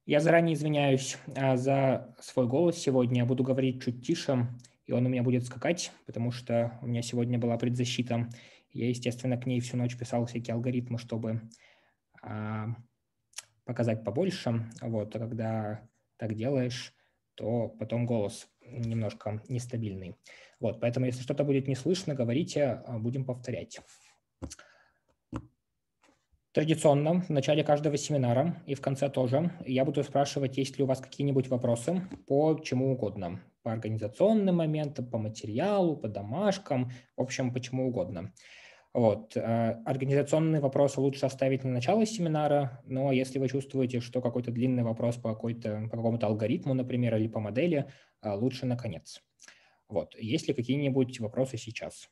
Я заранее извиняюсь за свой голос сегодня. Я буду говорить чуть тише, и он у меня будет скакать, потому что у меня сегодня была предзащита. Я, естественно, к ней всю ночь писал всякие алгоритмы, чтобы показать побольше. Вот, а когда так делаешь, то потом голос немножко нестабильный. Вот, поэтому, если что-то будет не слышно, говорите, будем повторять. Традиционно в начале каждого семинара и в конце тоже я буду спрашивать, есть ли у вас какие-нибудь вопросы по чему угодно. По организационным моментам, по материалу, по домашкам, в общем, по чему угодно. Вот. Организационные вопросы лучше оставить на начало семинара, но если вы чувствуете, что какой-то длинный вопрос по какому-то алгоритму, например, или по модели, лучше на конец. Вот. Есть ли какие-нибудь вопросы сейчас?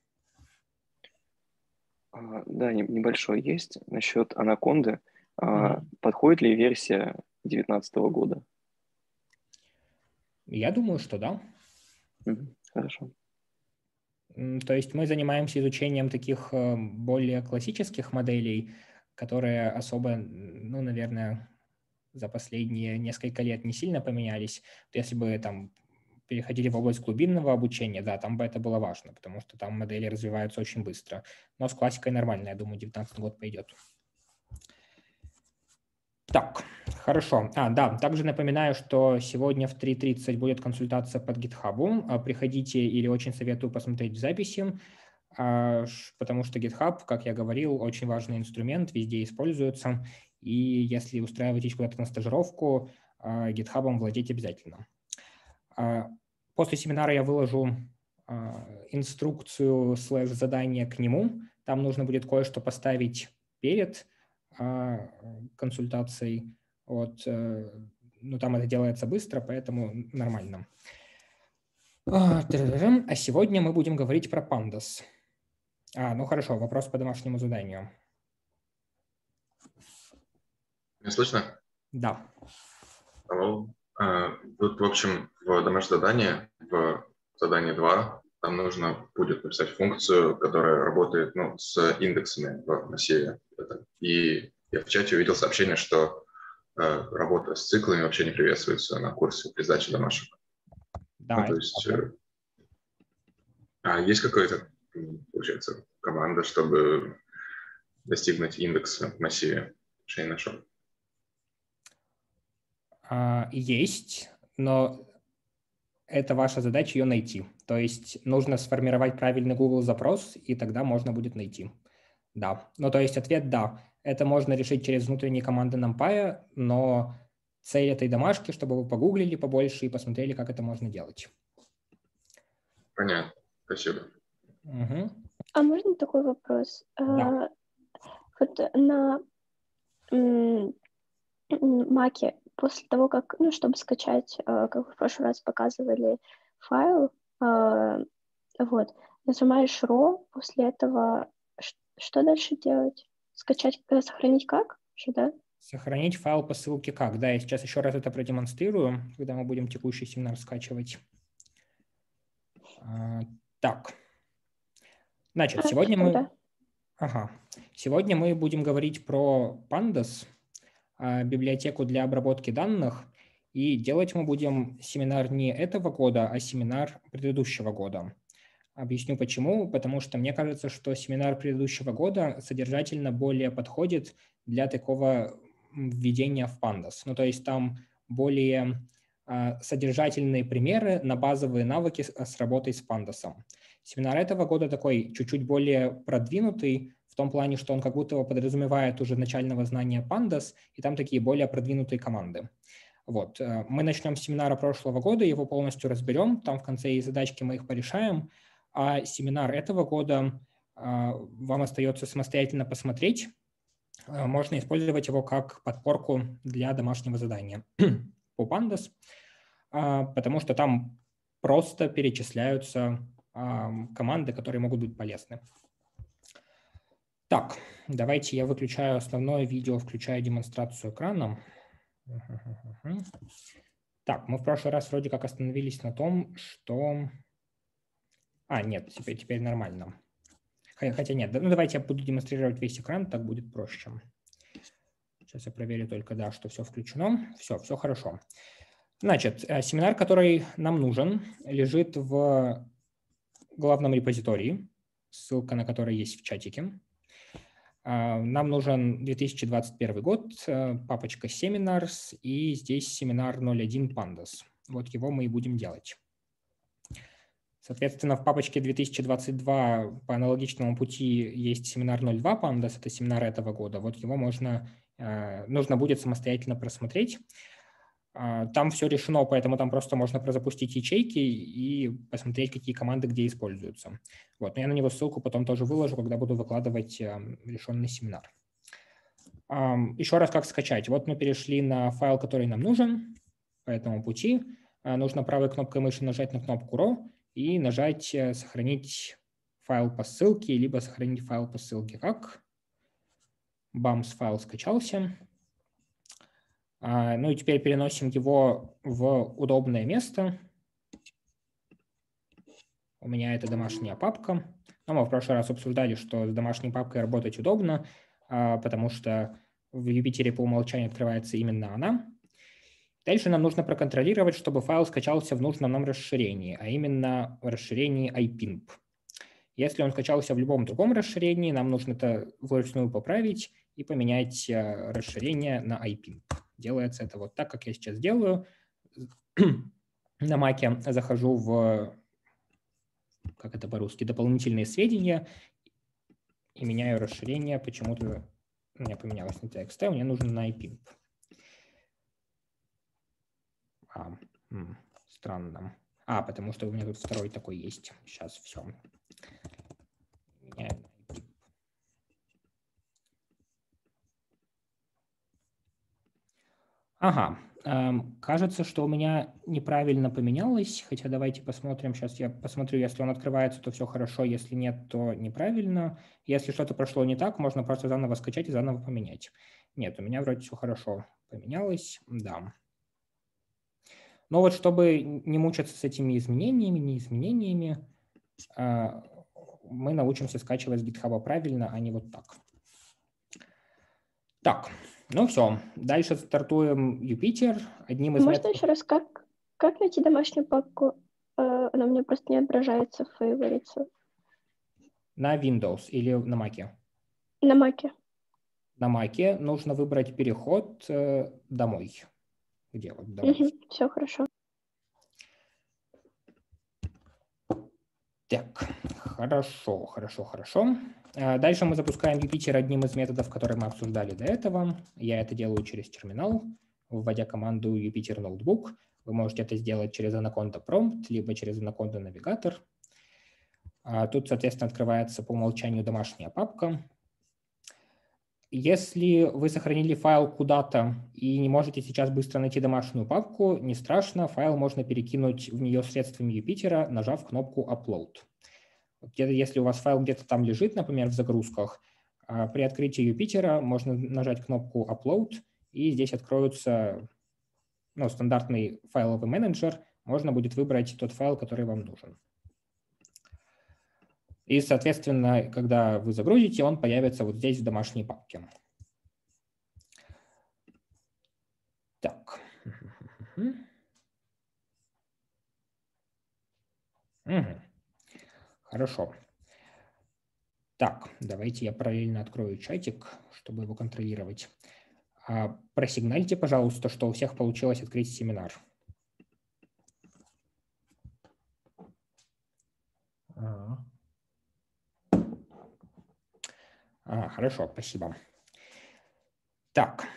Да, небольшой есть насчет Анаконды. Подходит ли версия 2019 года? Я думаю, что да. Хорошо. То есть мы занимаемся изучением таких более классических моделей, которые особо, ну, наверное, за последние несколько лет не сильно поменялись. Если бы там переходили в область глубинного обучения, да, там бы это было важно, потому что там модели развиваются очень быстро. Но с классикой нормально, я думаю, 2019 год пойдет. Так, хорошо. Да, также напоминаю, что сегодня в 3:30 будет консультация под GitHub. Приходите или очень советую посмотреть в записи, потому что GitHub, как я говорил, очень важный инструмент, везде используется. И если устраиваетесь куда-то на стажировку, GitHub владеть обязательно. После семинара я выложу инструкцию /задание к нему. Там нужно будет кое-что поставить перед консультацией. Вот. Ну, там это делается быстро, поэтому нормально. А сегодня мы будем говорить про pandas. Ну хорошо, вопрос по домашнему заданию. Не слышно? Да. Тут, в общем, в домашнем задании, в задании 2, там нужно будет написать функцию, которая работает с индексами в массиве. И я в чате увидел сообщение, что работа с циклами вообще не приветствуется на курсе при сдаче домашек. Да, то есть есть какая-то, получается, команда, чтобы достигнуть индекса в массиве? Я не нашел. Есть, но это ваша задача ее найти. То есть нужно сформировать правильный Google запрос, и тогда можно будет найти. Да. Ну, то есть ответ «да». Это можно решить через внутренние команды NumPy, но цель этой домашки, чтобы вы погуглили побольше и посмотрели, как это можно делать. Понятно. Спасибо. Угу. А можно такой вопрос? Да. Вот на Маке после того, как, чтобы скачать, как вы в прошлый раз показывали, файл, вот, нажимаешь RAW, после этого что дальше делать? Скачать, сохранить как? Да? Сохранить файл по ссылке как? Да, я сейчас еще раз это продемонстрирую, когда мы будем текущий семинар скачивать. Так. Значит, сегодня мы будем говорить про Pandas, библиотеку для обработки данных, и делать мы будем семинар не этого года, а семинар предыдущего года. Объясню почему. Потому что мне кажется, что семинар предыдущего года содержательно более подходит для такого введения в Pandas. Ну, то есть там более содержательные примеры на базовые навыки с работой с Pandas. Семинар этого года такой чуть-чуть более продвинутый, в том плане, что он как будто подразумевает уже начального знания Pandas, и там такие более продвинутые команды. Вот. Мы начнем с семинара прошлого года, его полностью разберем, там в конце и задачки мы их порешаем, а семинар этого года вам остается самостоятельно посмотреть. Можно использовать его как подпорку для домашнего задания по Pandas, потому что там просто перечисляются команды, которые могут быть полезны. Так, давайте я выключаю основное видео, включаю демонстрацию экрана. Так, мы в прошлый раз вроде как остановились на том, что... нет, теперь нормально. Хотя нет, ну давайте я буду демонстрировать весь экран, так будет проще. Сейчас я проверю только, да, что все включено. Все хорошо. Значит, семинар, который нам нужен, лежит в главном репозитории, ссылка на который есть в чатике. Нам нужен 2021 год, папочка Seminars, и здесь семинар 01 Pandas. Вот его мы и будем делать. Соответственно, в папочке 2022 по аналогичному пути есть семинар 02 Pandas, это семинар этого года. Вот его нужно будет самостоятельно просмотреть. Там все решено, поэтому там просто можно прозапустить ячейки и посмотреть, какие команды где используются. Вот. Но я на него ссылку потом тоже выложу, когда буду выкладывать решенный семинар. Еще раз, как скачать. Вот мы перешли на файл, который нам нужен по этому пути. Нужно правой кнопкой мыши нажать на кнопку RAW и нажать «Сохранить файл по ссылке», либо «Сохранить файл по ссылке как». Бамс, файл скачался. Ну и теперь переносим его в удобное место. У меня это домашняя папка. Но мы в прошлый раз обсуждали, что с домашней папкой работать удобно, потому что в Юпитере по умолчанию открывается именно она. Дальше нам нужно проконтролировать, чтобы файл скачался в нужном нам расширении, а именно в расширении IPIMP. Если он скачался в любом другом расширении, нам нужно это вручную поправить и поменять расширение на IPIMP. Делается это вот так, как я сейчас делаю. На Маке захожу в, как это по-русски, дополнительные сведения и меняю расширение. Почему-то у меня поменялось на TXT, мне нужно на IPIMP. Странно. Потому что у меня тут второй такой есть. Сейчас все. Меняю на IPIMP. Ага, кажется, что у меня неправильно поменялось, хотя давайте посмотрим. Сейчас я посмотрю, если он открывается, то все хорошо, если нет, то неправильно. Если что-то прошло не так, можно просто заново скачать и заново поменять. Нет, у меня вроде все хорошо поменялось, да. Но вот чтобы не мучаться с этими изменениями, мы научимся скачивать с GitHub правильно, а не вот так. Так. Ну все, дальше стартуем Юпитер. Одним из Можно методов... еще раз, как найти домашнюю папку? Она у меня просто не отображается в фаворитах. На Windows или на Mac? На Mac. На Mac нужно выбрать переход домой. Где вот домой? Все хорошо. Так, хорошо. Дальше мы запускаем Юпитер одним из методов, которые мы обсуждали до этого. Я это делаю через терминал, вводя команду Jupyter Notebook. Вы можете это сделать через Anaconda Prompt, либо через Anaconda Navigator. Тут, соответственно, открывается по умолчанию домашняя папка. Если вы сохранили файл куда-то и не можете сейчас быстро найти домашнюю папку, не страшно, файл можно перекинуть в нее средствами Юпитера, нажав кнопку Upload. Если у вас файл где-то там лежит, например, в загрузках, при открытии Юпитера можно нажать кнопку Upload, и здесь откроется стандартный файловый менеджер. Можно будет выбрать тот файл, который вам нужен. И, соответственно, когда вы загрузите, он появится вот здесь в домашней папке. Так. Хорошо. Так, давайте я параллельно открою чатик, чтобы его контролировать. Просигнальте, пожалуйста, что у всех получилось открыть семинар. Хорошо, спасибо. Так.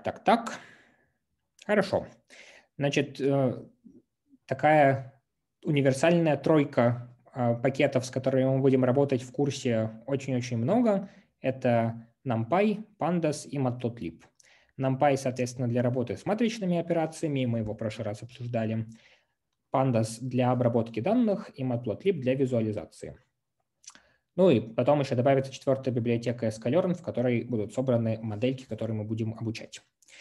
Хорошо. Значит, такая универсальная тройка пакетов, с которыми мы будем работать в курсе, очень-очень много. Это NumPy, Pandas и Matplotlib. NumPy, соответственно, для работы с матричными операциями, мы его в прошлый раз обсуждали. Pandas для обработки данных и Matplotlib для визуализации. Ну и потом еще добавится четвертая библиотека sklearn, в которой будут собраны модельки, которые мы будем обучать.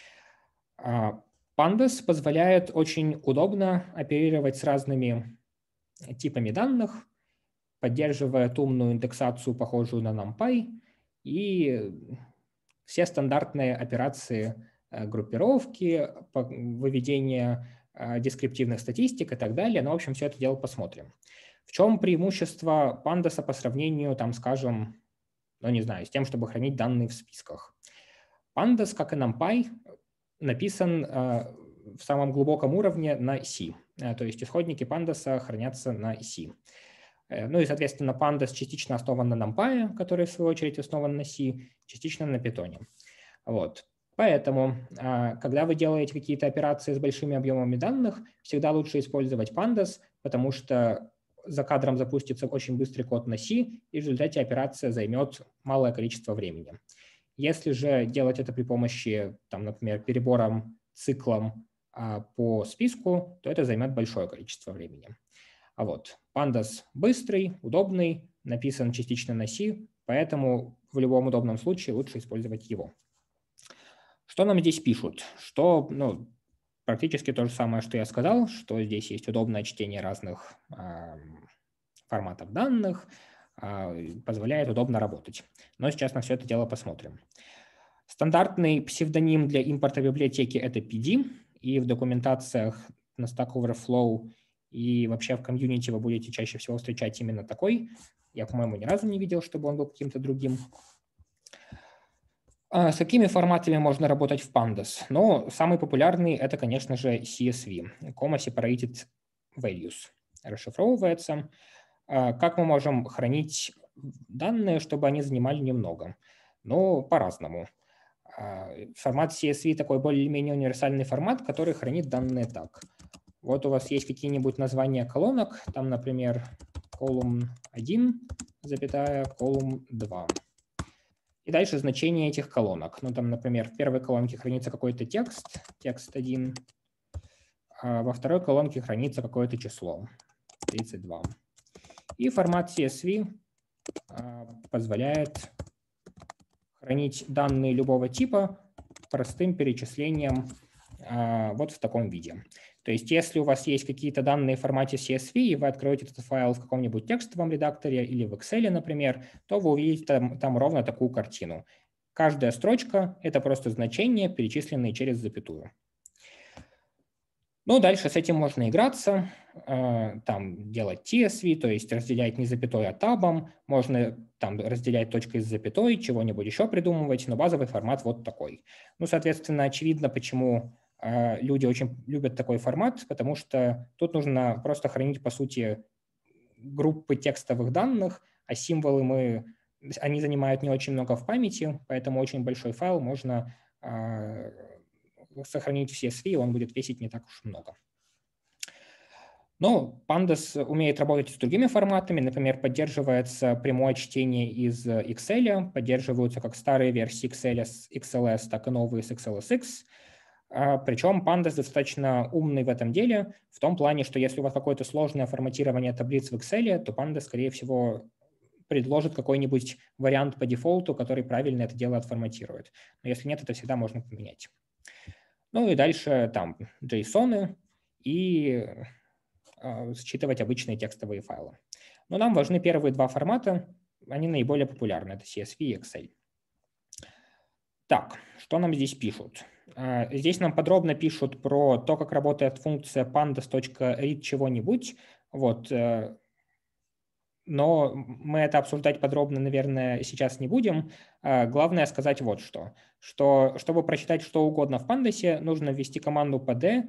Pandas позволяет очень удобно оперировать с разными типами данных, поддерживает умную индексацию, похожую на NumPy, и все стандартные операции группировки, выведения дескриптивных статистик и так далее. Но, в общем, все это дело посмотрим. В чем преимущество Pandas по сравнению, там, скажем, ну, не знаю, с тем, чтобы хранить данные в списках? Pandas, как и NumPy, написан в самом глубоком уровне на C. То есть исходники Pandas хранятся на C. Ну и, соответственно, Pandas частично основан на NumPy, который, в свою очередь, основан на C, частично на Python. Вот. Поэтому, когда вы делаете какие-то операции с большими объемами данных, всегда лучше использовать Pandas, потому что за кадром запустится очень быстрый код на C, и в результате операция займет малое количество времени. Если же делать это при помощи, там, например, перебором циклом по списку, то это займет большое количество времени. А вот Pandas быстрый, удобный, написан частично на C, поэтому в любом удобном случае лучше использовать его. Что нам здесь пишут? Что, ну, практически то же самое, что я сказал, что здесь есть удобное чтение разных форматов данных, позволяет удобно работать. Но сейчас на все это дело посмотрим. Стандартный псевдоним для импорта библиотеки – это PD, и в документациях на Stack Overflow и вообще в комьюнити вы будете чаще всего встречать именно такой. Я, по-моему, ни разу не видел, чтобы он был каким-то другим. С какими форматами можно работать в Pandas? Ну, самый популярный – это, конечно же, CSV, Comma Separated Values. Расшифровывается. Как мы можем хранить данные, чтобы они занимали немного? Ну, по-разному. Формат CSV такой более-менее универсальный формат, который хранит данные так. Вот у вас есть какие-нибудь названия колонок, там, например, column 1, запятая, column 2. И дальше значение этих колонок. Ну, там, например, в первой колонке хранится какой-то текст, текст 1, а во второй колонке хранится какое-то число, 32. И формат CSV позволяет хранить данные любого типа простым перечислением вот в таком виде. То есть если у вас есть какие-то данные в формате CSV, и вы откроете этот файл в каком-нибудь текстовом редакторе или в Excel, например, то вы увидите там ровно такую картину. Каждая строчка – это просто значения, перечисленные через запятую. Ну, дальше с этим можно играться, там делать TSV, то есть разделять не запятой, а табом, можно там разделять точкой с запятой, чего-нибудь еще придумывать, но базовый формат вот такой. Ну, соответственно, очевидно, почему люди очень любят такой формат, потому что тут нужно просто хранить, по сути, группы текстовых данных, а символы они занимают не очень много в памяти, поэтому очень большой файл можно сохранить в CSV, он будет весить не так уж много. Но Pandas умеет работать с другими форматами, например, поддерживается прямое чтение из Excel, поддерживаются как старые версии Excel с XLS, так и новые с XLSX. Причем Pandas достаточно умный в этом деле, в том плане, что если у вас какое-то сложное форматирование таблиц в Excel, то Pandas, скорее всего, предложит какой-нибудь вариант по дефолту, который правильно это дело отформатирует. Но если нет, это всегда можно поменять. Ну и дальше там JSON и считывать обычные текстовые файлы. Но нам важны первые два формата, они наиболее популярны, это CSV и Excel. Так, что нам здесь пишут? Здесь нам подробно пишут про то, как работает функция pandas.read чего-нибудь. Вот. Но мы это обсуждать подробно, наверное, сейчас не будем. Главное сказать вот что. Что чтобы прочитать что угодно в Pandas, нужно ввести команду pd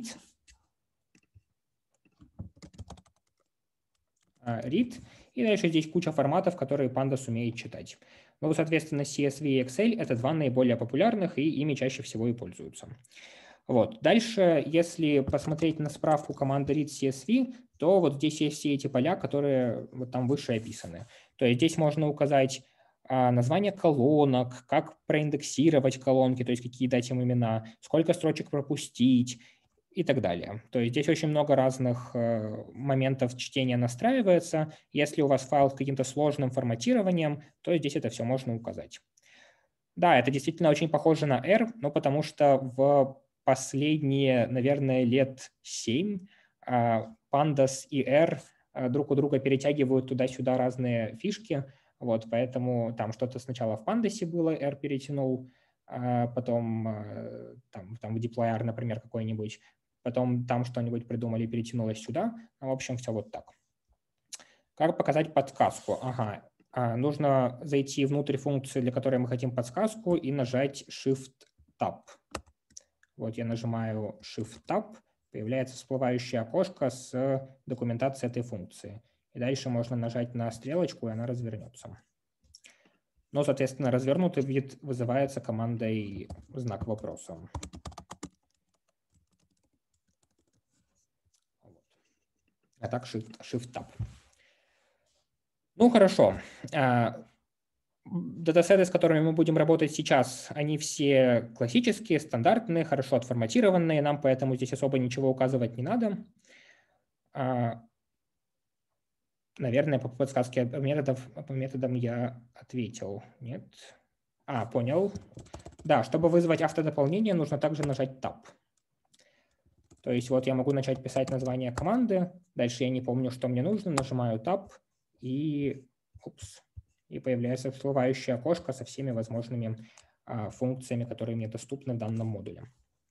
read, и дальше здесь куча форматов, которые Pandas умеет читать. Ну, соответственно, CSV и Excel – это два наиболее популярных, и ими чаще всего и пользуются. Вот. Дальше, если посмотреть на справку команды read CSV, то вот здесь есть все эти поля, которые вот там выше описаны. То есть здесь можно указать название колонок, как проиндексировать колонки, то есть какие дать им имена, сколько строчек пропустить и так далее. То есть здесь очень много разных моментов чтения настраивается. Если у вас файл с каким-то сложным форматированием, то здесь это все можно указать. Да, это действительно очень похоже на R, но потому что в последние, наверное, лет 7 Pandas и R друг у друга перетягивают туда-сюда разные фишки. Вот, поэтому там что-то сначала в Pandas было, R перетянул, потом там в deploy-R, например, какой-нибудь, потом там что-нибудь придумали, перетянулось сюда. В общем, все вот так. Как показать подсказку? Ага, нужно зайти внутрь функции, для которой мы хотим подсказку, и нажать Shift-Tab. Вот я нажимаю Shift-Tab, появляется всплывающее окошко с документацией этой функции. И дальше можно нажать на стрелочку, и она развернется. Но, соответственно, развернутый вид вызывается командой знак вопроса. А так Shift-Tab. Ну, хорошо. Датасеты, с которыми мы будем работать сейчас, они все классические, стандартные, хорошо отформатированные. Нам поэтому здесь особо ничего указывать не надо. Наверное, по подсказке по методам я ответил. Нет? Понял. Да, чтобы вызвать автодополнение, нужно также нажать Tab. То есть вот я могу начать писать название команды, дальше я не помню, что мне нужно, нажимаю Tab и появляется всплывающее окошко со всеми возможными функциями, которые мне доступны в данном модуле.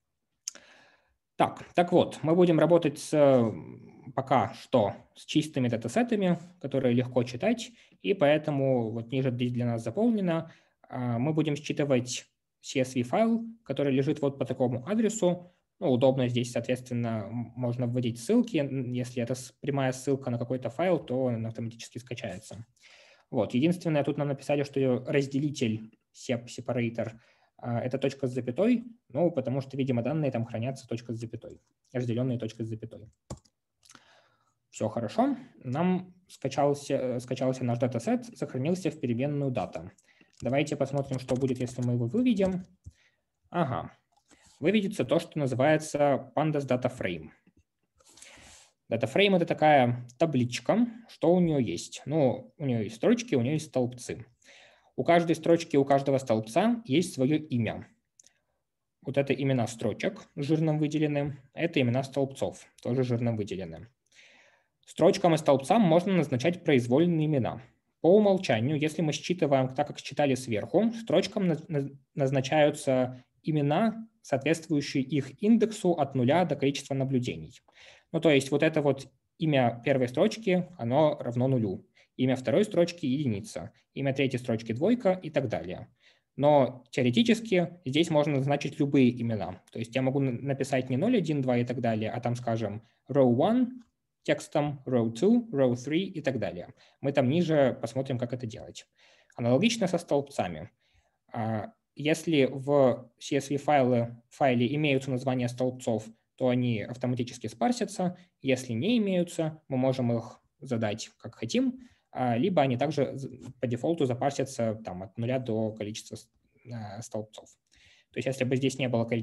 Так вот, мы будем работать пока что с чистыми датасетами, которые легко читать, и поэтому вот ниже здесь для нас заполнено. Мы будем считывать CSV-файл, который лежит вот по такому адресу. Удобно здесь, соответственно, можно вводить ссылки. Если это прямая ссылка на какой-то файл, то он автоматически скачается. Вот. Единственное, тут нам написали, что разделитель separator это точка с запятой, потому что, видимо, данные там хранятся точка с запятой, разделенные точкой с запятой. Все хорошо. Нам скачался наш датасет, сохранился в переменную дата. Давайте посмотрим, что будет, если мы его выведем. Ага. Выведется то, что называется Pandas Data Frame. Data Frame – это такая табличка. Что у нее есть? У нее есть строчки, у нее есть столбцы. У каждой строчки, у каждого столбца есть свое имя. Вот это имена строчек жирным выделены, это имена столбцов, тоже жирным выделены. Строчкам и столбцам можно назначать произвольные имена. По умолчанию, если мы считываем так, как считали сверху, строчкам назначаются имена, соответствующие их индексу от 0 до количества наблюдений. То есть вот это вот имя первой строчки, оно равно 0. Имя второй строчки – единица, имя третьей строчки – двойка и так далее. Но теоретически здесь можно назначить любые имена. То есть я могу написать не 0, 1, 2 и так далее, а там, скажем, row 1 текстом, row 2, row 3 и так далее. Мы там ниже посмотрим, как это делать. Аналогично со столбцами. Если в CSV-файле имеются названия столбцов, то они автоматически спарсятся. Если не имеются, мы можем их задать как хотим, либо они также по дефолту запарсятся от 0 до количества столбцов. То есть если бы здесь не было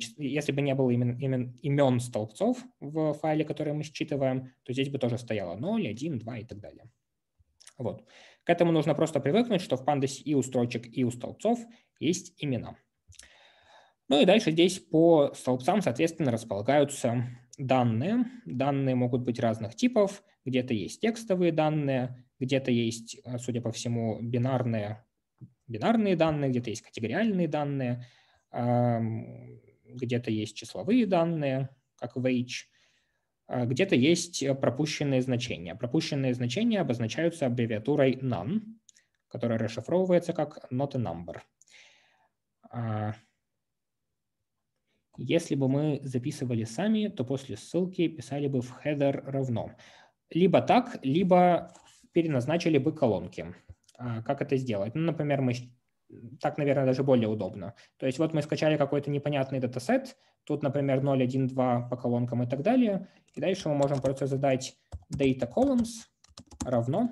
имен столбцов в файле, который мы считываем, то здесь бы тоже стояло 0, 1, 2 и так далее. Вот. К этому нужно просто привыкнуть, что в Pandas и у строчек, и у столбцов есть имена. И дальше здесь по столбцам, соответственно, располагаются данные. Данные могут быть разных типов. Где-то есть текстовые данные, где-то есть, судя по всему, бинарные данные, где-то есть категориальные данные, где-то есть числовые данные, как weight, где-то есть пропущенные значения. Пропущенные значения обозначаются аббревиатурой none, которая расшифровывается как not a number. Если бы мы записывали сами, то после ссылки писали бы в header равно. Либо так, либо переназначили бы колонки. Как это сделать? Например, так, наверное, даже более удобно. То есть вот мы скачали какой-то непонятный датасет, тут, например, 0, 1, 2 по колонкам и так далее, и дальше мы можем просто задать data columns равно,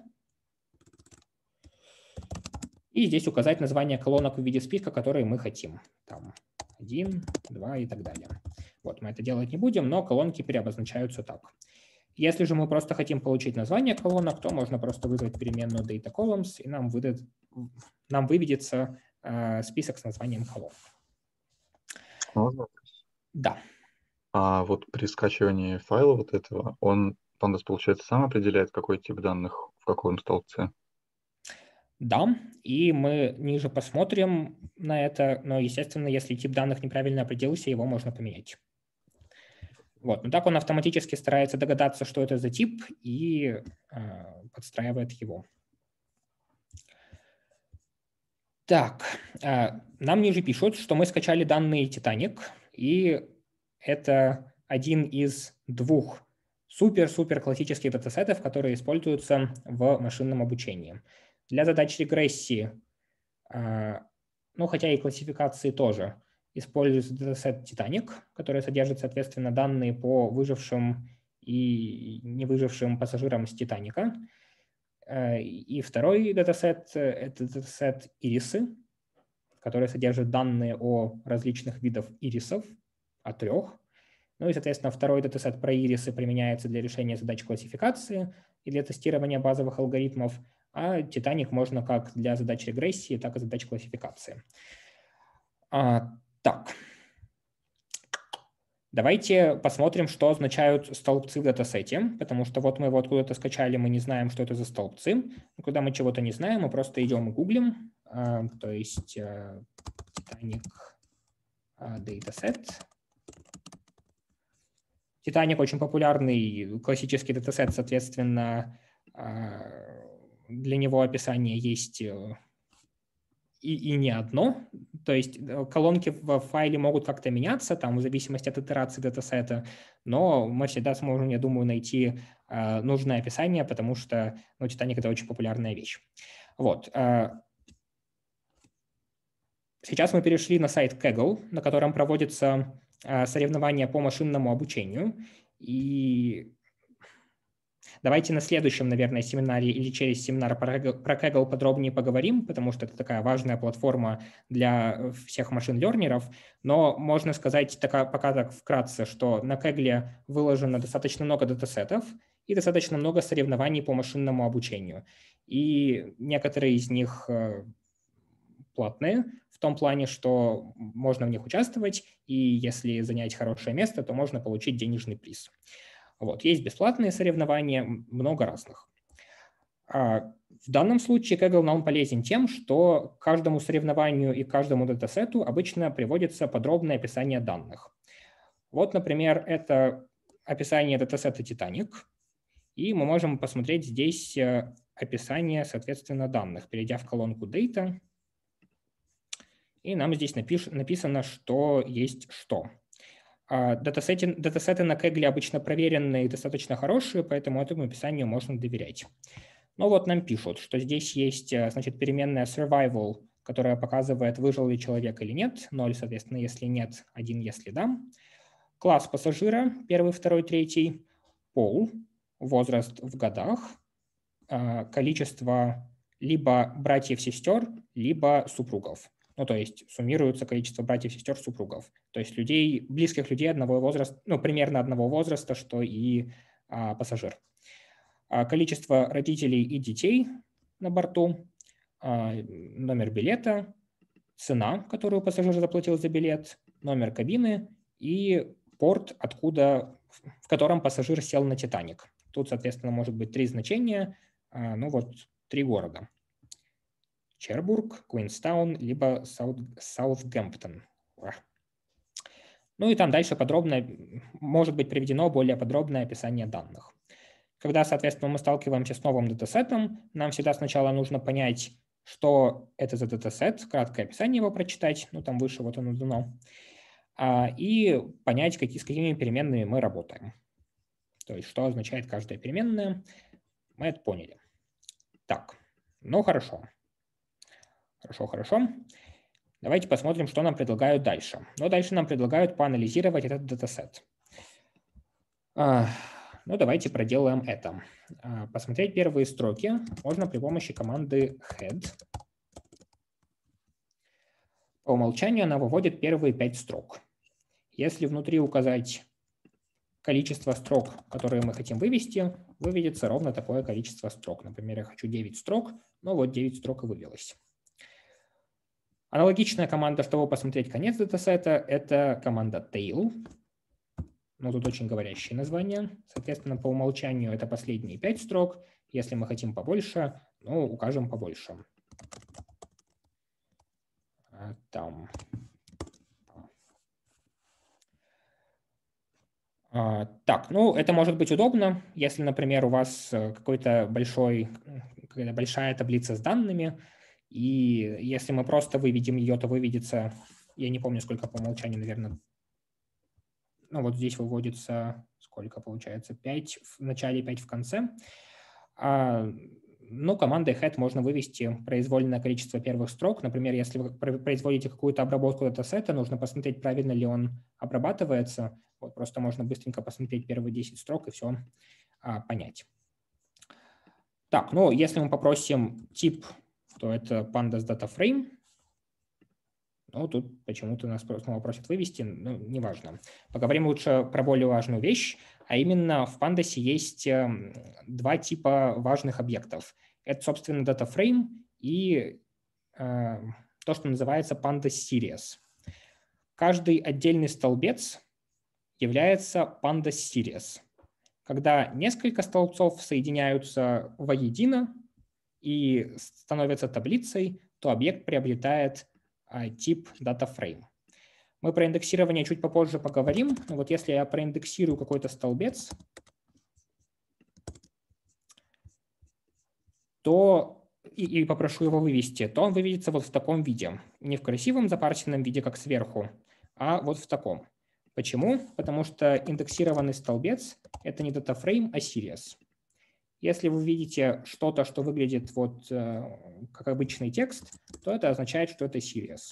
и здесь указать название колонок в виде списка, которые мы хотим. Там 1, 2 и так далее. Вот, мы это делать не будем, но колонки переобозначаются так. Если же мы просто хотим получить название колонок, то можно просто вызвать переменную data columns, и нам выведется список с названием колонок. Можно? Да. А вот при скачивании файла вот этого, Pandas, получается, сам определяет, какой тип данных в каком столбце? Да, и мы ниже посмотрим на это, но, естественно, если тип данных неправильно определился, его можно поменять. Вот. Но так он автоматически старается догадаться, что это за тип, и подстраивает его. Так, нам ниже пишут, что мы скачали данные Titanic, и это один из двух супер-супер классических датасетов, которые используются в машинном обучении. Для задач регрессии, ну хотя и классификации тоже, используется датасет Titanic, который содержит, соответственно, данные по выжившим и не выжившим пассажирам с Титаника. И второй датасет – это датасет ирисы, который содержит данные о различных видах ирисов, о 3. Ну и, соответственно, второй датасет про ирисы применяется для решения задач классификации и для тестирования базовых алгоритмов, а Titanic можно как для задач регрессии, так и задач классификации. Так. Давайте посмотрим, что означают столбцы в датасете, потому что вот мы его откуда-то скачали, мы не знаем, что это за столбцы. Когда мы чего-то не знаем, мы просто идем и гуглим, то есть Titanic dataset. Titanic очень популярный классический датасет, соответственно, для него описание есть и не одно. То есть колонки в файле могут как-то меняться, там, в зависимости от итерации датасета, но мы всегда сможем, я думаю, найти нужное описание, потому что Titanic — это очень популярная вещь. Вот. Сейчас мы перешли на сайт Kaggle, на котором проводятся соревнования по машинному обучению. И давайте на следующем, наверное, семинаре или через семинар про Kaggle подробнее поговорим, потому что это такая важная платформа для всех машин-лернеров. Но можно сказать пока так вкратце, что на Kaggle выложено достаточно много датасетов и достаточно много соревнований по машинному обучению. И некоторые из них платные, в том плане, что можно в них участвовать, и если занять хорошее место, то можно получить денежный приз. Вот. Есть бесплатные соревнования, много разных. В данном случае Kaggle нам полезен тем, что к каждому соревнованию и каждому датасету обычно приводится подробное описание данных. Вот, например, это описание датасета Titanic, и мы можем посмотреть здесь описание, соответственно, данных, перейдя в колонку Data. И нам здесь написано, что есть что. Датасеты на Kaggle обычно проверенные и достаточно хорошие, поэтому этому описанию можно доверять. Но вот нам пишут, что здесь есть, значит, переменная survival, которая показывает, выжил ли человек или нет. 0, соответственно, если нет, 1, если да. Класс пассажира, 1, 2, 3. Пол, возраст в годах, количество либо братьев-сестер, либо супругов. Ну, то есть суммируется количество братьев-сестер, супругов. То есть людей, близких людей одного возраста, ну, примерно одного возраста, что и пассажир. Количество родителей и детей на борту, номер билета, цена, которую пассажир заплатил за билет, номер кабины и порт, в котором пассажир сел на Титаник. Тут, соответственно, может быть 3 значения, ну вот 3 города. Чербург, Куинстаун, либо Саутгемптон. Ну и там дальше подробно может быть приведено более подробное описание данных. Когда, соответственно, мы сталкиваемся с новым датасетом, нам всегда сначала нужно понять, что это за датасет, краткое описание его прочитать, ну там выше вот оно дано, и понять, с какими переменными мы работаем. То есть, что означает каждая переменная. Мы это поняли. Так, ну хорошо. Хорошо. Давайте посмотрим, что нам предлагают дальше. Но дальше нам предлагают поанализировать этот датасет. Ну, давайте проделаем это. Посмотреть первые строки можно при помощи команды head. По умолчанию она выводит первые 5 строк. Если внутри указать количество строк, которые мы хотим вывести, выведется ровно такое количество строк. Например, я хочу 9 строк, но вот 9 строк и вывелось. Аналогичная команда, чтобы посмотреть конец датасета, это команда tail. Но тут очень говорящее название. Соответственно, по умолчанию это последние 5 строк. Если мы хотим побольше, ну, укажем побольше. там. Так, ну это может быть удобно, если, например, у вас какая-то большая таблица с данными, и если мы просто выведем ее, то выведется, я не помню, сколько по умолчанию, наверное, ну вот здесь выводится, сколько получается, 5 в начале, 5 в конце. Ну, командой head можно вывести произвольное количество первых строк. Например, если вы производите какую-то обработку датасета, нужно посмотреть, правильно ли он обрабатывается. Вот просто можно быстренько посмотреть первые 10 строк и все понять. Так, ну, если мы попросим тип, то это pandas data frame. Ну, тут почему-то нас снова просят вывести, ну, неважно. Поговорим лучше про более важную вещь, а именно в Pandas есть два типа важных объектов. Это, собственно, DataFrame и то, что называется Pandas Series. Каждый отдельный столбец является Pandas Series. Когда несколько столбцов соединяются воедино и становятся таблицей, то объект приобретает тип DataFrame. Мы про индексирование чуть попозже поговорим. Но вот если я проиндексирую какой-то столбец, то и попрошу его вывести, то он выведется вот в таком виде. Не в красивом запарсенном виде, как сверху, а вот в таком. Почему? Потому что индексированный столбец — это не DataFrame, а Series. Если вы видите что-то, что выглядит вот как обычный текст, то это означает, что это Series.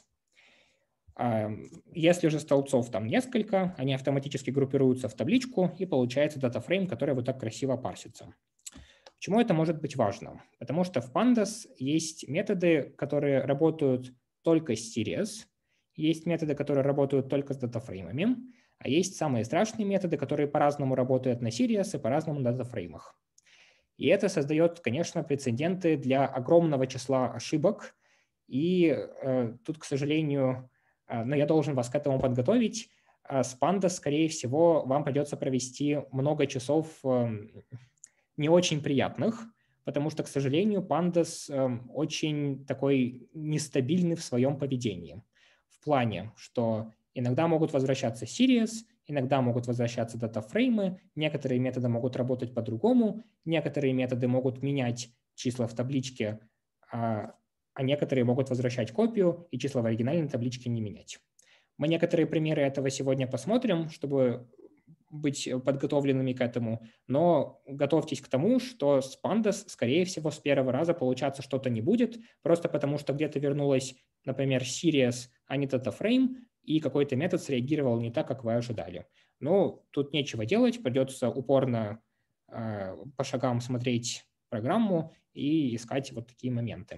Если же столбцов там несколько, они автоматически группируются в табличку, и получается DataFrame, который вот так красиво парсится. Почему это может быть важно? Потому что в Pandas есть методы, которые работают только с Series, есть методы, которые работают только с датафреймами, а есть самые страшные методы, которые по-разному работают на Series и по-разному на датафреймах. И это создает, конечно, прецеденты для огромного числа ошибок. И тут, к сожалению, но я должен вас к этому подготовить. С Pandas, скорее всего, вам придется провести много часов не очень приятных, потому что, к сожалению, Pandas очень такой нестабильный в своем поведении. В плане, что иногда могут возвращаться Series, иногда могут возвращаться датафреймы, некоторые методы могут работать по-другому, некоторые методы могут менять числа в табличке, а некоторые могут возвращать копию и числа в оригинальной табличке не менять. Мы некоторые примеры этого сегодня посмотрим, чтобы быть подготовленными к этому, но готовьтесь к тому, что с Pandas, скорее всего, с первого раза получаться что-то не будет, просто потому что где-то вернулась, например, Series, а не DataFrame, и какой-то метод среагировал не так, как вы ожидали. Ну, тут нечего делать, придется упорно по шагам смотреть программу и искать вот такие моменты.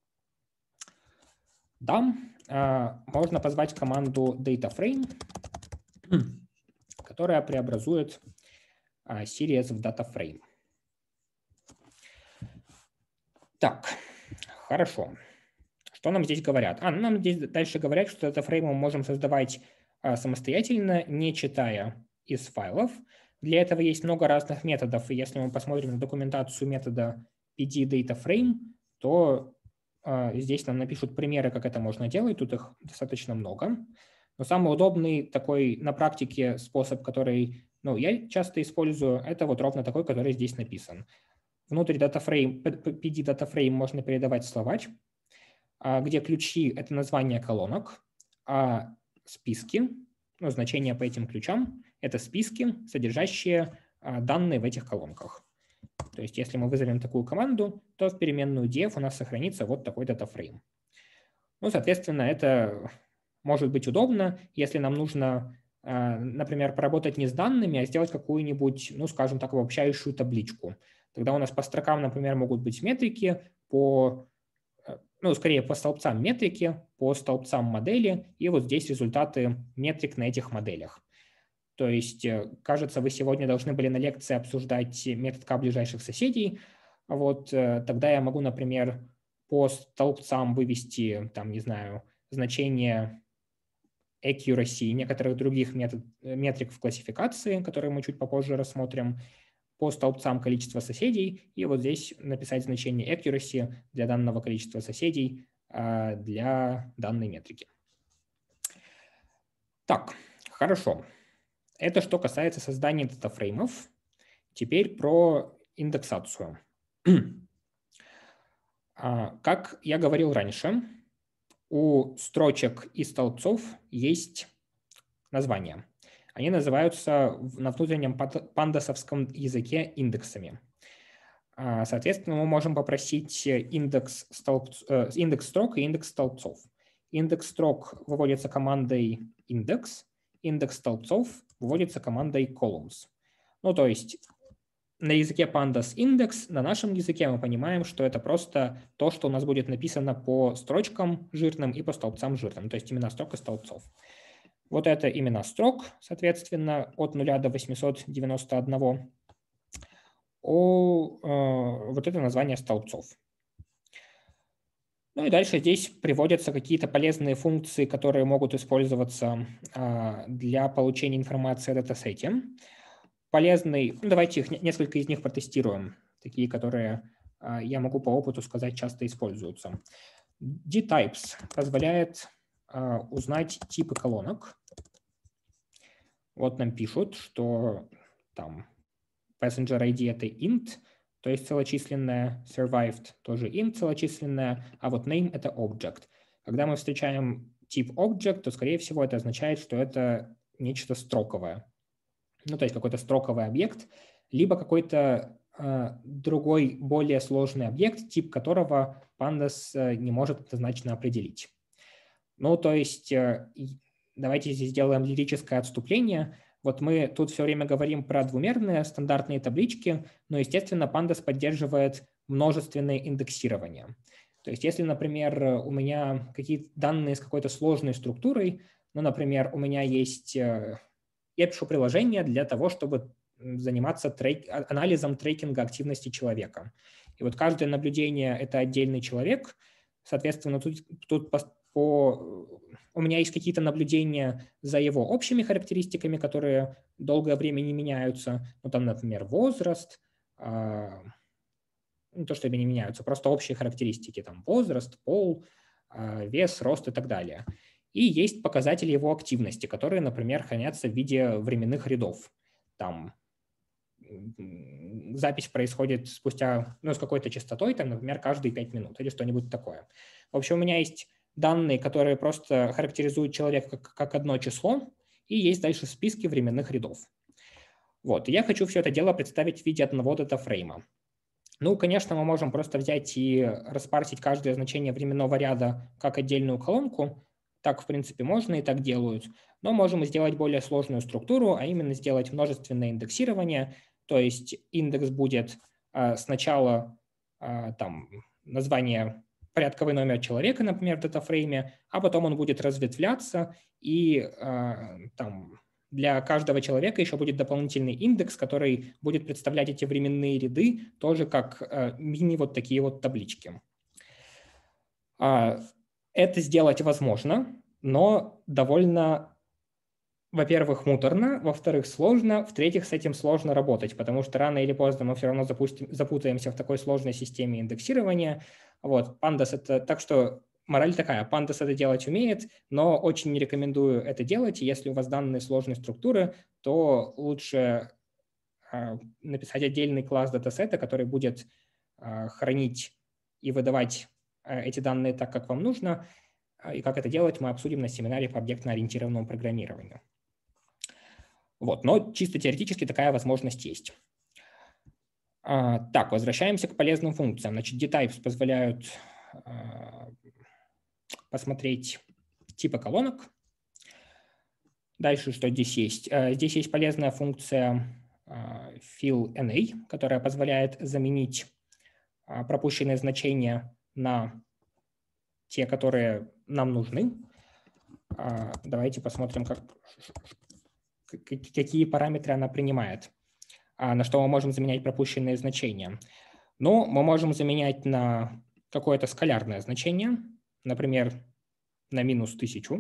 Да, можно позвать команду DataFrame, которая преобразует Series в DataFrame. Так, хорошо. Что нам здесь говорят? Нам здесь дальше говорят, что DataFrame мы можем создавать самостоятельно, не читая из файлов. Для этого есть много разных методов, и если мы посмотрим на документацию метода pd-DataFrame, то здесь нам напишут примеры, как это можно делать, тут их достаточно много. Но самый удобный такой на практике способ, который я часто использую, это вот ровно такой, который здесь написан. Внутрь pd-DataFrame можно передавать словарь, где ключи — это название колонок, а списки, значения по этим ключам — это списки, содержащие данные в этих колонках. То есть если мы вызовем такую команду, то в переменную def у нас сохранится вот такой DataFrame. Ну, соответственно, это может быть удобно, если нам нужно, например, поработать не с данными, а сделать какую-нибудь, скажем так, обобщающую табличку. Тогда у нас по строкам, например, могут быть метрики, скорее по столбцам метрики, по столбцам модели, и вот здесь результаты метрик на этих моделях. То есть, кажется, вы сегодня должны были на лекции обсуждать метод K ближайших соседей. Вот тогда я могу, например, по столбцам вывести, значение accuracy и некоторых других метрик в классификации, которые мы чуть попозже рассмотрим, по столбцам количества соседей, и вот здесь написать значение accuracy для данного количества соседей для данной метрики. Так, хорошо. Это что касается создания датафреймов. Теперь про индексацию. Как я говорил раньше, у строчек и столбцов есть названия. Они называются на внутреннем пандасовском языке индексами. Соответственно, мы можем попросить индекс строк и индекс столбцов. Индекс строк выводится командой index, индекс столбцов выводится командой columns. Ну, то есть на языке pandas index, на нашем языке мы понимаем, что это просто то, что у нас будет написано по строчкам жирным и по столбцам жирным, то есть имена строк и столбцов. Вот это имена строк, соответственно, от 0 до 891. Вот это название столбцов. Ну и дальше здесь приводятся какие-то полезные функции, которые могут использоваться для получения информации о датасете. Полезный, давайте несколько из них протестируем, такие, которые я могу по опыту сказать часто используются. dtypes позволяет узнать типы колонок. Вот нам пишут, что там passenger ID это int, то есть целочисленная, survived тоже int целочисленная, а вот name это object. Когда мы встречаем тип object, то, скорее всего, это означает, что это нечто строковое. Ну, то есть какой-то строковый объект, либо какой-то другой, более сложный объект, тип которого pandas не может однозначно определить. Ну, то есть давайте здесь сделаем лирическое отступление. Вот мы тут все время говорим про двумерные стандартные таблички, но, естественно, pandas поддерживает множественное индексирование. То есть если, например, у меня какие-то данные с какой-то сложной структурой, ну, например, у меня есть... Я пишу приложение для того, чтобы заниматься анализом трекинга активности человека. И вот каждое наблюдение – это отдельный человек. Соответственно, тут у меня есть какие-то наблюдения за его общими характеристиками, которые долгое время не меняются. Ну, там, например, возраст, не то, что они не меняются, просто общие характеристики, там, возраст, пол, вес, рост и так далее. И есть показатели его активности, которые, например, хранятся в виде временных рядов. Там запись происходит спустя, с какой-то частотой, там, например, каждые 5 минут или что-нибудь такое. В общем, у меня есть данные, которые просто характеризуют человека как одно число, и есть дальше списки временных рядов. Вот, и я хочу все это дело представить в виде одного датафрейма. Ну, конечно, мы можем просто взять и распарсить каждое значение временного ряда как отдельную колонку. Так, в принципе, можно и так делают. Но можем сделать более сложную структуру, а именно сделать множественное индексирование. То есть индекс будет сначала там, название, порядковый номер человека, например, в датафрейме, а потом он будет разветвляться, и там, для каждого человека еще будет дополнительный индекс, который будет представлять эти временные ряды тоже как мини вот такие вот таблички. Это сделать возможно, но довольно, во-первых, муторно, во-вторых, сложно, в-третьих, с этим сложно работать, потому что рано или поздно мы все равно запутаемся в такой сложной системе индексирования. Вот, Pandas это... Так что мораль такая, Pandas это делать умеет, но очень не рекомендую это делать. И если у вас данные сложной структуры, то лучше написать отдельный класс датасета, который будет хранить и выдавать эти данные так, как вам нужно. И как это делать, мы обсудим на семинаре по объектно-ориентированному программированию. Вот, но чисто теоретически такая возможность есть. Так, возвращаемся к полезным функциям. Значит, dtypes позволяют посмотреть типы колонок. Дальше что здесь есть? Здесь есть полезная функция fill_na, которая позволяет заменить пропущенные значения на те, которые нам нужны. Давайте посмотрим, какие параметры она принимает, на что мы можем заменять пропущенные значения. Ну, мы можем заменять на какое-то скалярное значение, например, на -1000.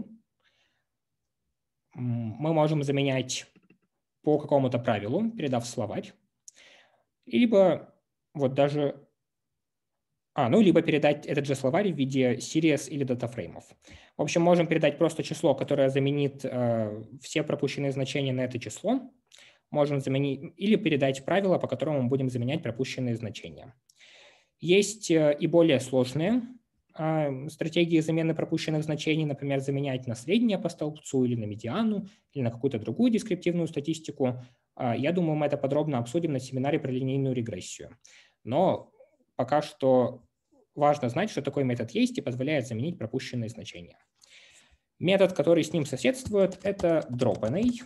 Мы можем заменять по какому-то правилу, передав словарь. Либо вот даже Ну, либо передать этот же словарь в виде series или датафреймов. В общем, можем передать просто число, которое заменит все пропущенные значения на это число. Можем заменить или передать правило, по которому мы будем заменять пропущенные значения. Есть и более сложные стратегии замены пропущенных значений, например, заменять на среднее по столбцу или на медиану, или на какую-то другую дескриптивную статистику. Я думаю, мы это подробно обсудим на семинаре про линейную регрессию. Но пока что важно знать, что такой метод есть и позволяет заменить пропущенные значения. Метод, который с ним соседствует, это dropNA,